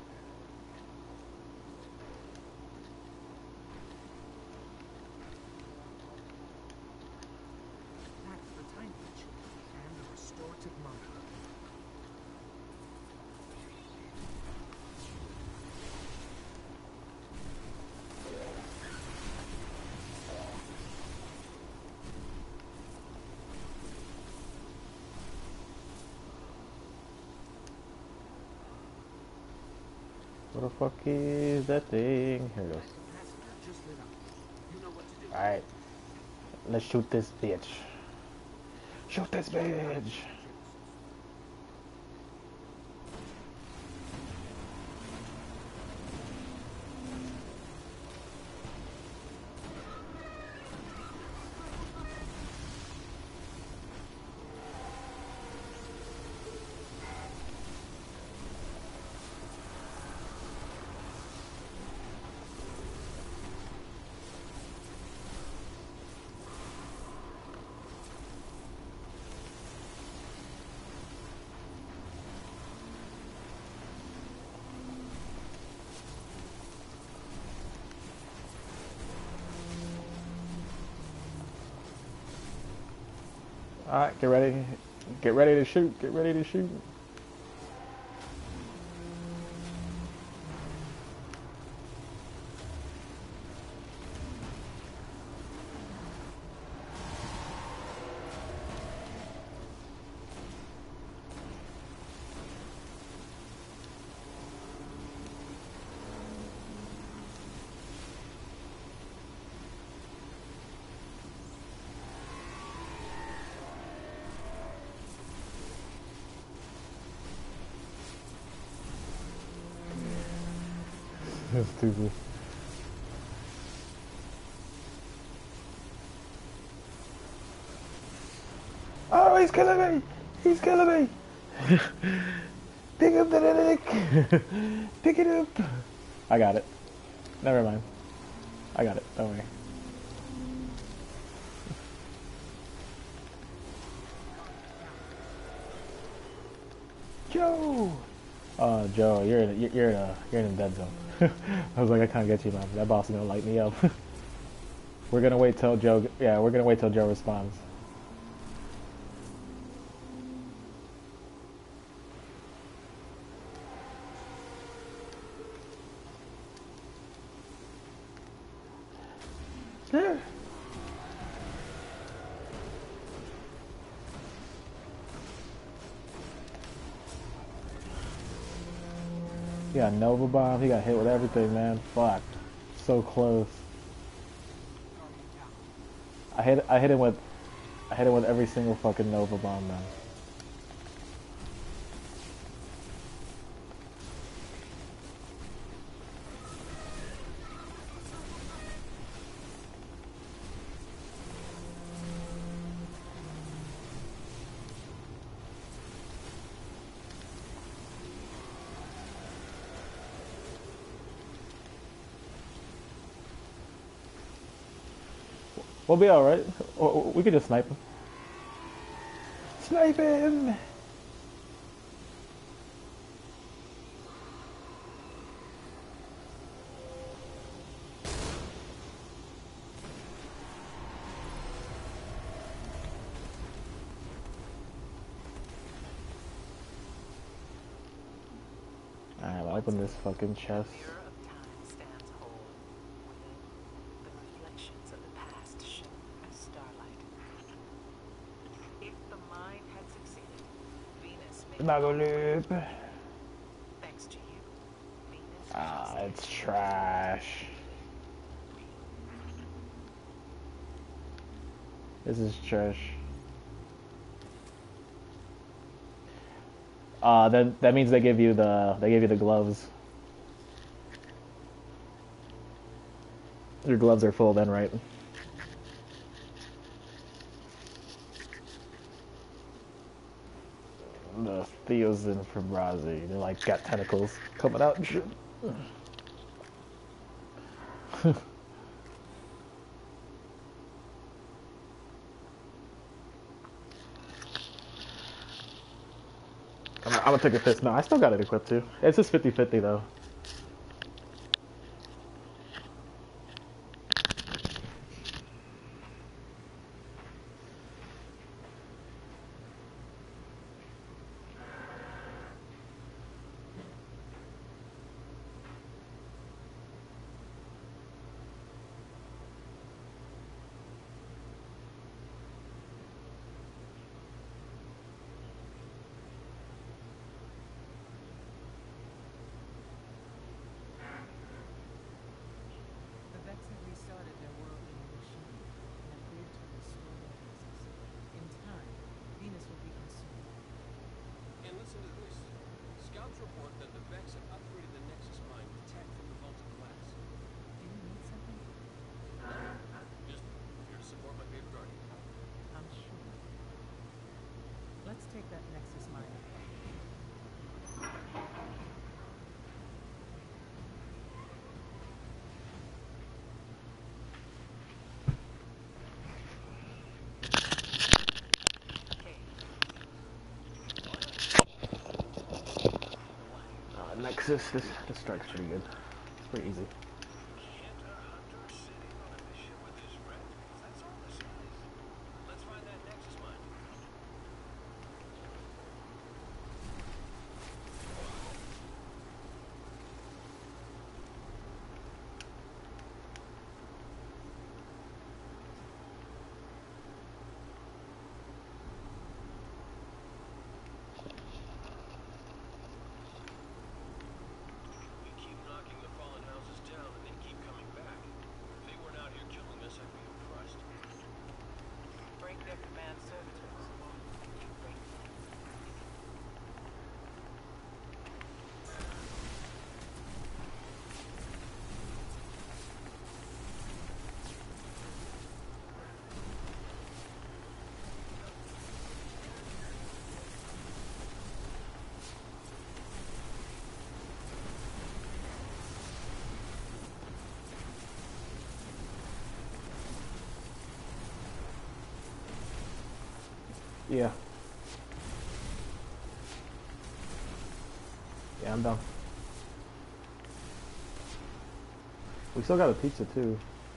That's the time glitch and the restorative mantra. What the fuck is that thing? Here it goes. Capacitor just lit up. You know what to do. Alright. Let's shoot this bitch. Shoot this bitch! Alright, get ready. Get ready to shoot. Get ready to shoot. That's stupid. Oh, he's killing me! He's killing me! Pick up the dick! Pick it up! I got it. Never mind. I got it. Don't worry. Joe! Oh, Joe, you're in, you're in a, you're in a dead zone. I was like, I can't get you, man. That boss is gonna light me up. We're gonna wait till Joe. Yeah, we're gonna wait till Joe responds. There. He got Nova Bomb. He got hit with everything, man. Fuck. So close. I hit. I hit him with. I hit him with every single fucking Nova Bomb, man. We'll be alright. We could just snipe him. Snipe him! open this fucking chest. The mirror of time stands whole. Within, the reflections of the past shone as starlight. If the mind had succeeded, Venus made Mago loop. thanks to you. Venus Ah, trusted it's trash. This is trash. Uh, then that means they give you the they give you the gloves. Your gloves are full then, right? The Theos and Fabrazi, they're like got tentacles coming out and shit. I'm, I'm gonna take a fist. No, I still got it equipped too. It's just fifty fifty though. The Vex have restarted their worldly machine and appeared to restore their races. In time, Venus will be consumed. And listen to this. Scouts report that the Vex have upgraded the Nexus Mine with tech from the Vaulted class. Do you need something? Just here to support my favorite guardian. I'm sure. Let's take that Nexus mine. Uh, Nexus, this this strike's pretty good. It's pretty easy. Let's find that Nexus Mine. We keep knocking the fallen houses down and they keep coming back. If they weren't out here killing us, I'd be impressed. break their command servitors. You break them. Yeah. Yeah, I'm done. We still got a pizza too.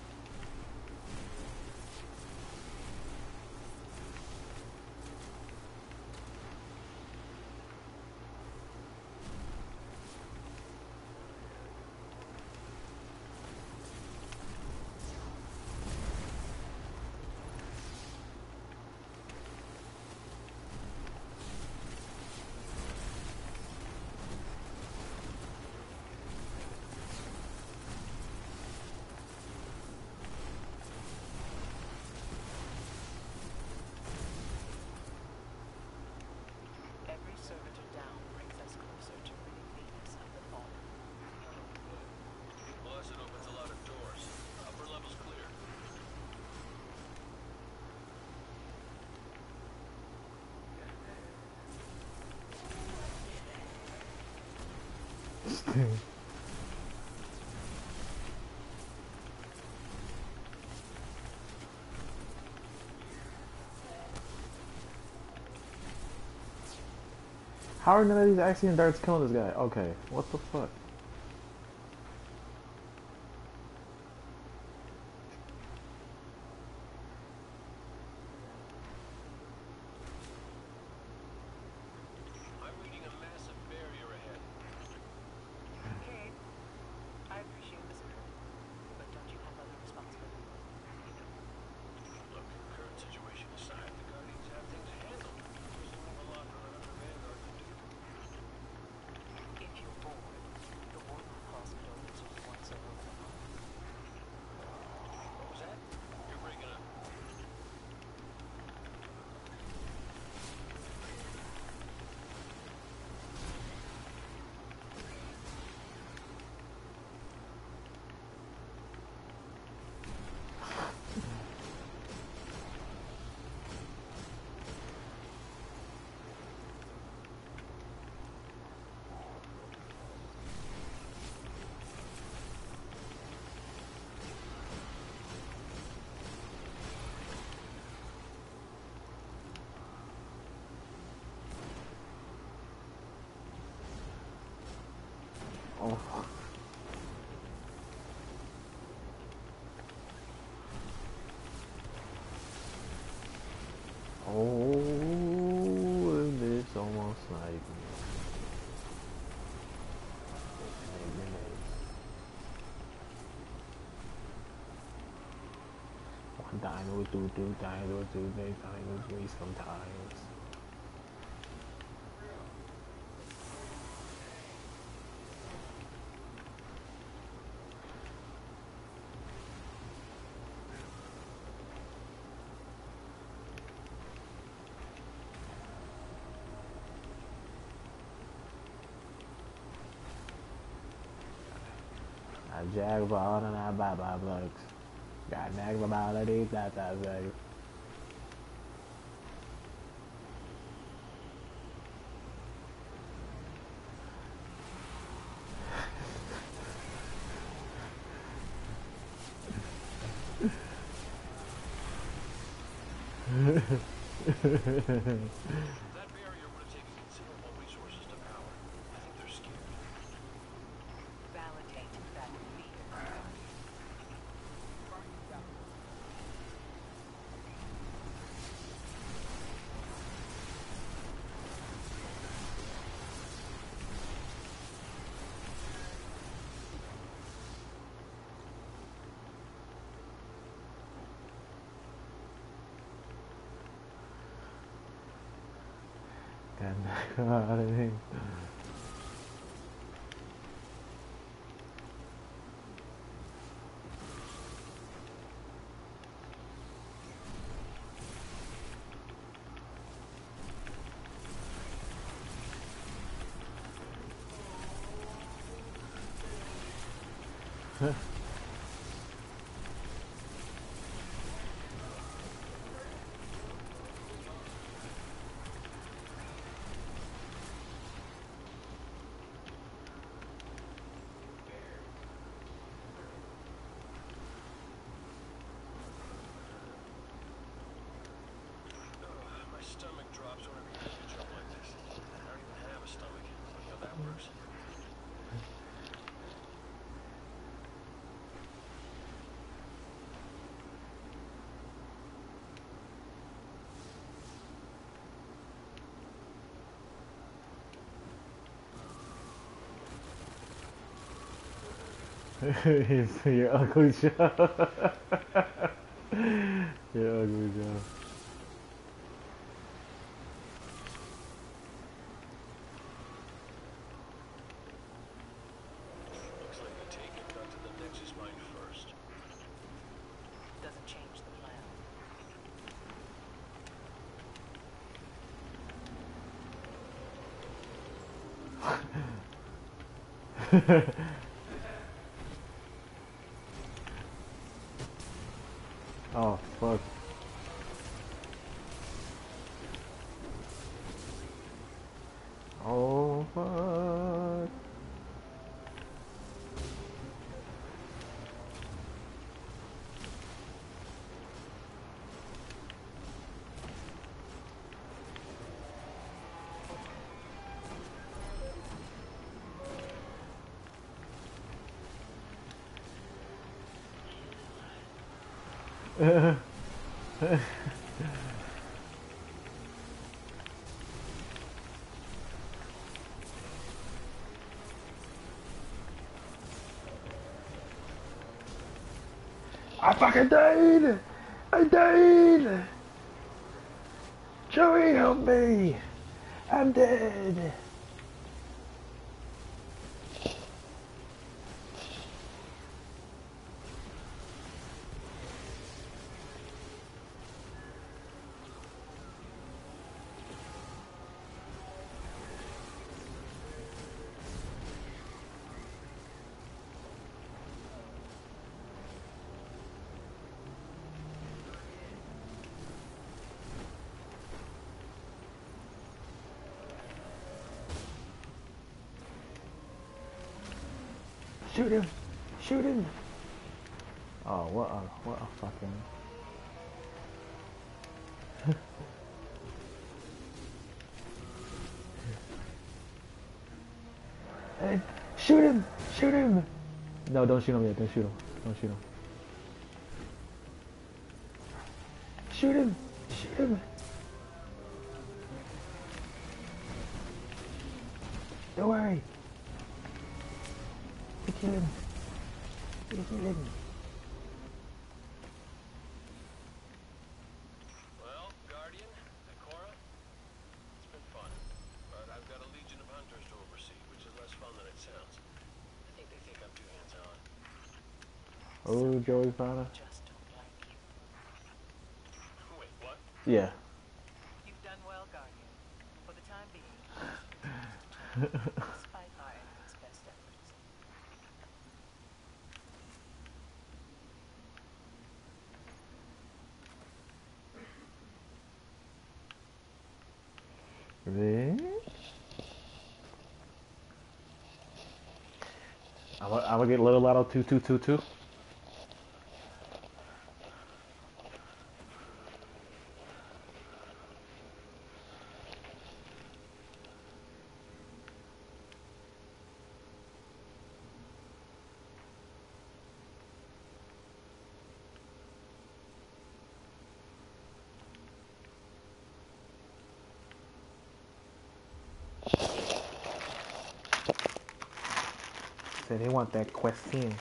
Every servitor down brings us closer to ridding Venus of the fallen. Plus, it opens a lot of doors. Upper level's clear. How are none of these Axiom darts killing this guy? Okay, what the fuck? I'm reading a massive barrier ahead. Oh. Oh, it's almost like one dino, two, two dino, two big dinos, three sometimes. I jag ball and I buy my blocks. Got nag about it, eat that that way. That barrier would have taken considerable resources to power. I think they're scared. Validate that fear. Got nag about it. My stomach drops whenever you make a jump like this. I don't even have a stomach. Funny how that works. It's your ugly Joe. Your ugly Joe. Looks like the Taken got to the Nexus mine first. Doesn't change the plan. Oh, fuck. Oh, fuck. I fucking died! I died! Joey, help me! I'm dead! Shoot him! Shoot him! Oh, what a, what a fucking... Hey, Shoot him! Shoot him! No, don't shoot him yet. Don't shoot him. Don't shoot him. Shoot him! Shoot him! Don't worry. We kill him. We kill him. Well, Guardian, Ikora, it's been fun. But I've got a legion of hunters to oversee, which is less fun than it sounds. I think they think I'm too hands-on. Oh, Joey Fana. Just don't like you. Wait, what? Yeah. You've done well, Guardian. For the time being, despite our enemy's best efforts. Then I'm gonna, I'm gonna get Little Lotto two two two two. Say they want that question.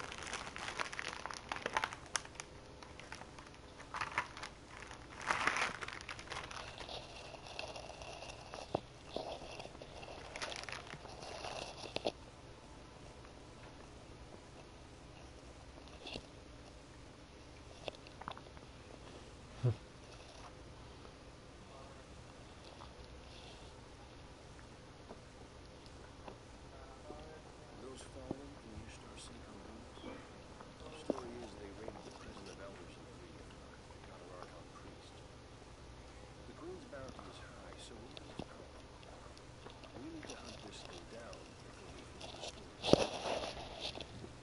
Those fallen in the Ishtar Syncom ruins. The story is they raided the prison of elders in Freedom, got an Archon priest. The Queen's bounty is high, so we need its power. We need to hunt this thing down before we feel restored.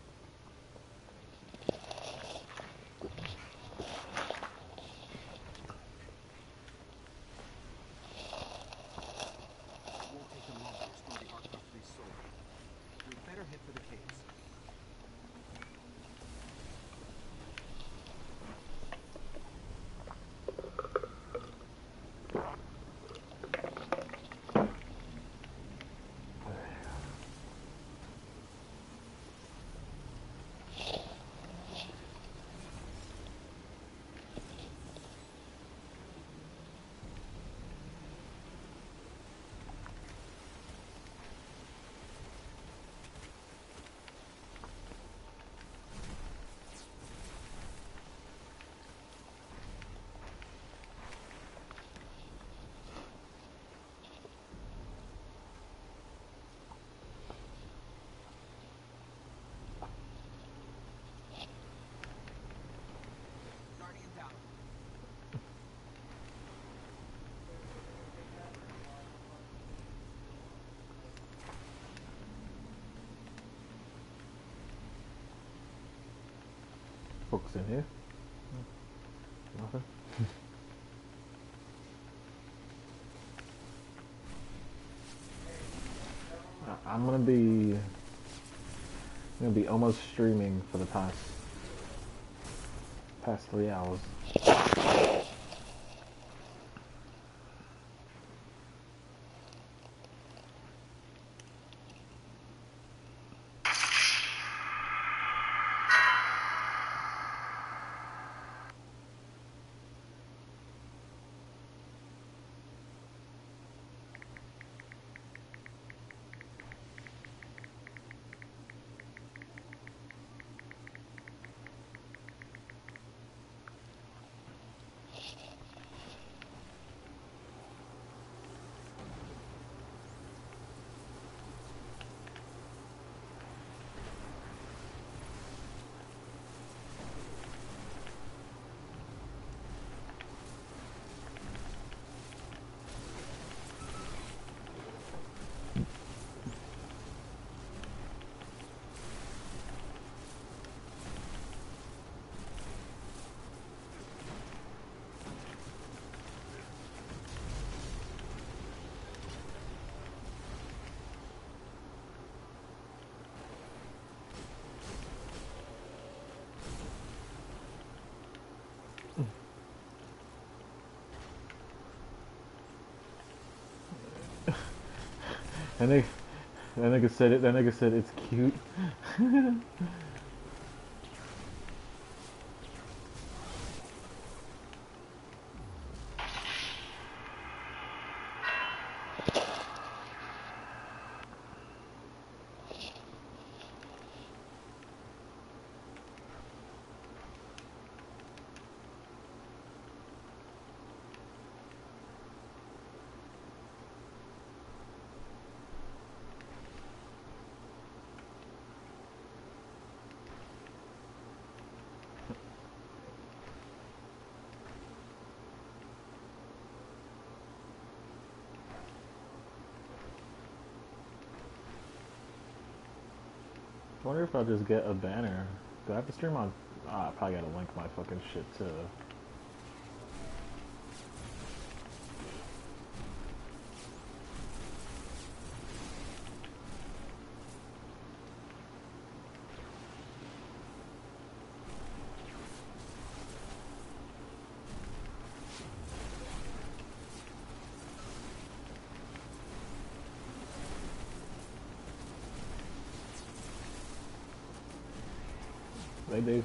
It won't take them long to restore the Archon priest's soul. We'd better head for the caves. Guardian down. Books in here. Nothing. I- I'm gonna be I'm gonna be almost streaming for the past past three hours. And they, that nigga said it. That nigga said it's cute. I wonder if I'll just get a banner. Do I have to stream on? Ah, I probably gotta link my fucking shit to. They do.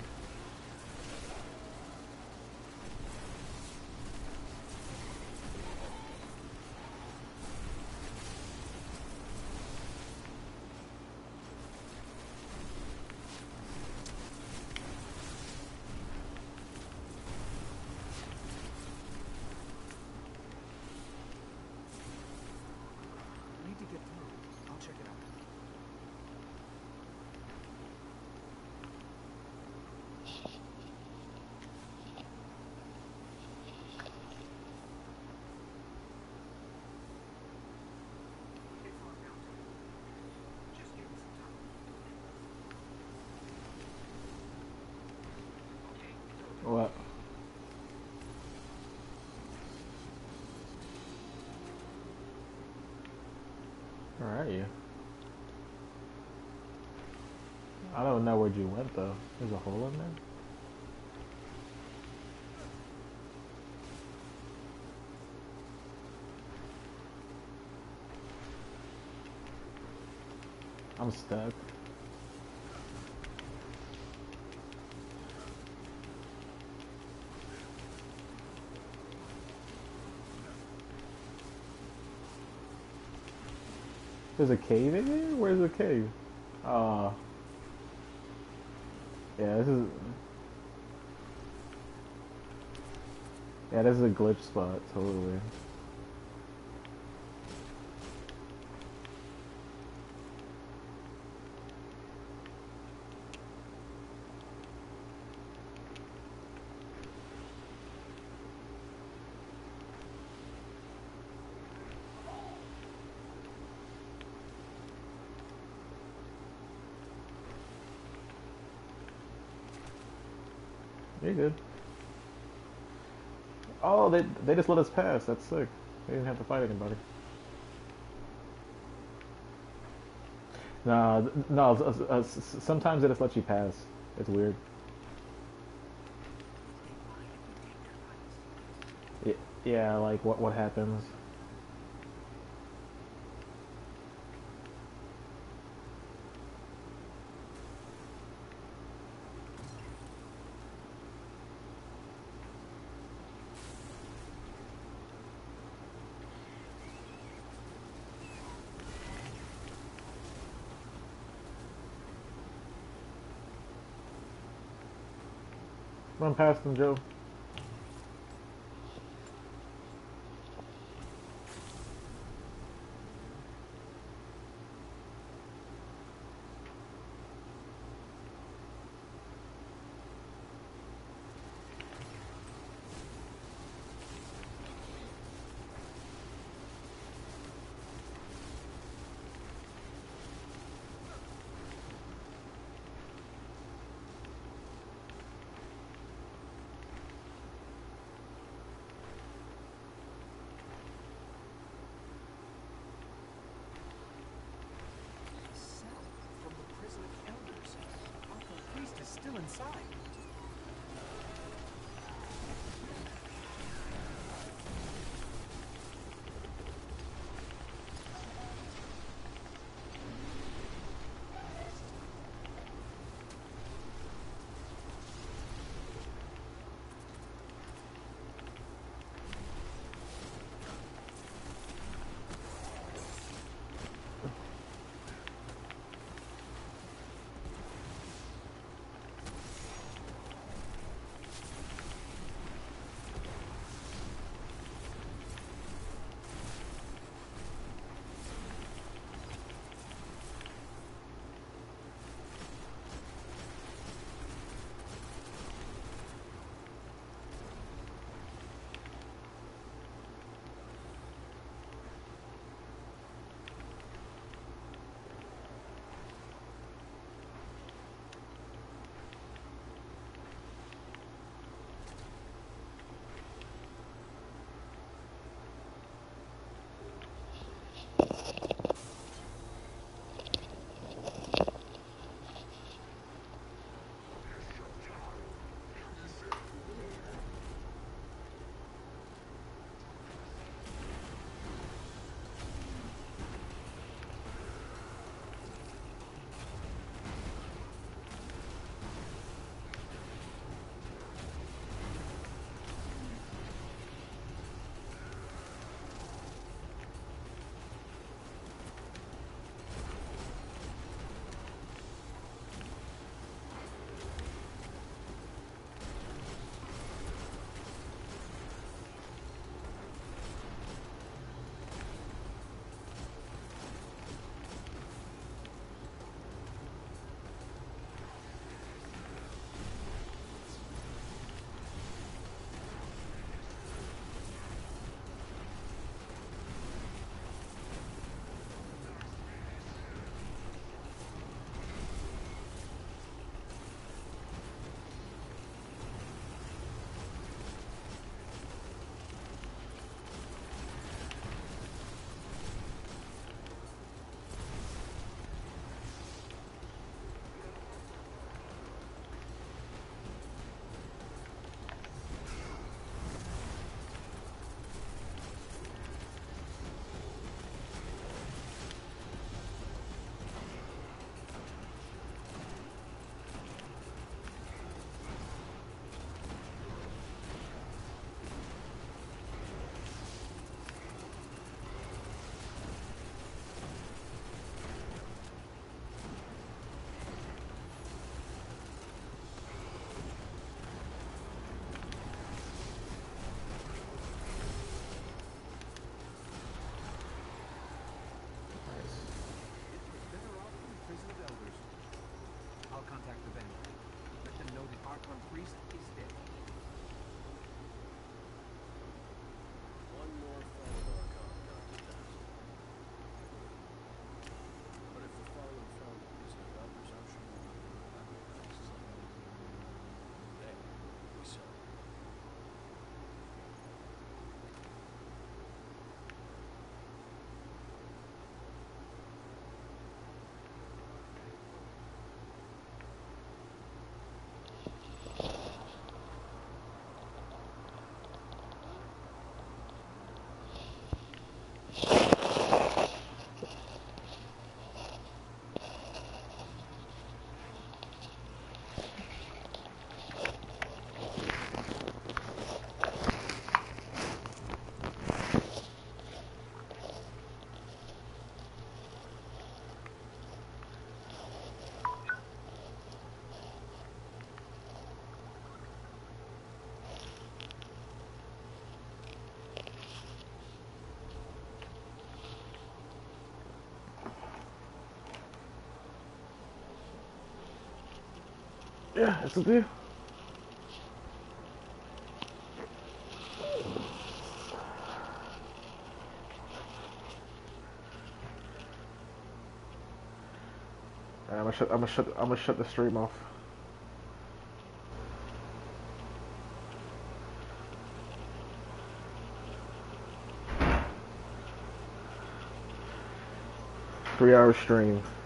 Need to get through. I'll check it out. What? Where are you? I don't know where you went though. There's a hole in there? I'm stuck. There's a cave in here? Where's the cave? Uh Yeah, this is Yeah, this is a glitch spot, totally. You're good. Oh, they they just let us pass. That's sick. They didn't have to fight anybody. No, no. Uh, uh, sometimes they just let you pass. It's weird. Yeah, yeah. Like what what happens? Run past them, Joe. Still inside. I'll contact the Vanguard. Let them know the Archon priest is dead. One more fallen Archon got to dust. But if the fallen found the prison of elders, I'm sure we'll be able to find the priests. Then we celebrate. Yeah, that's the do. I'm gonna shut. I'm gonna shut. I'm gonna shut the stream off. Three hour stream.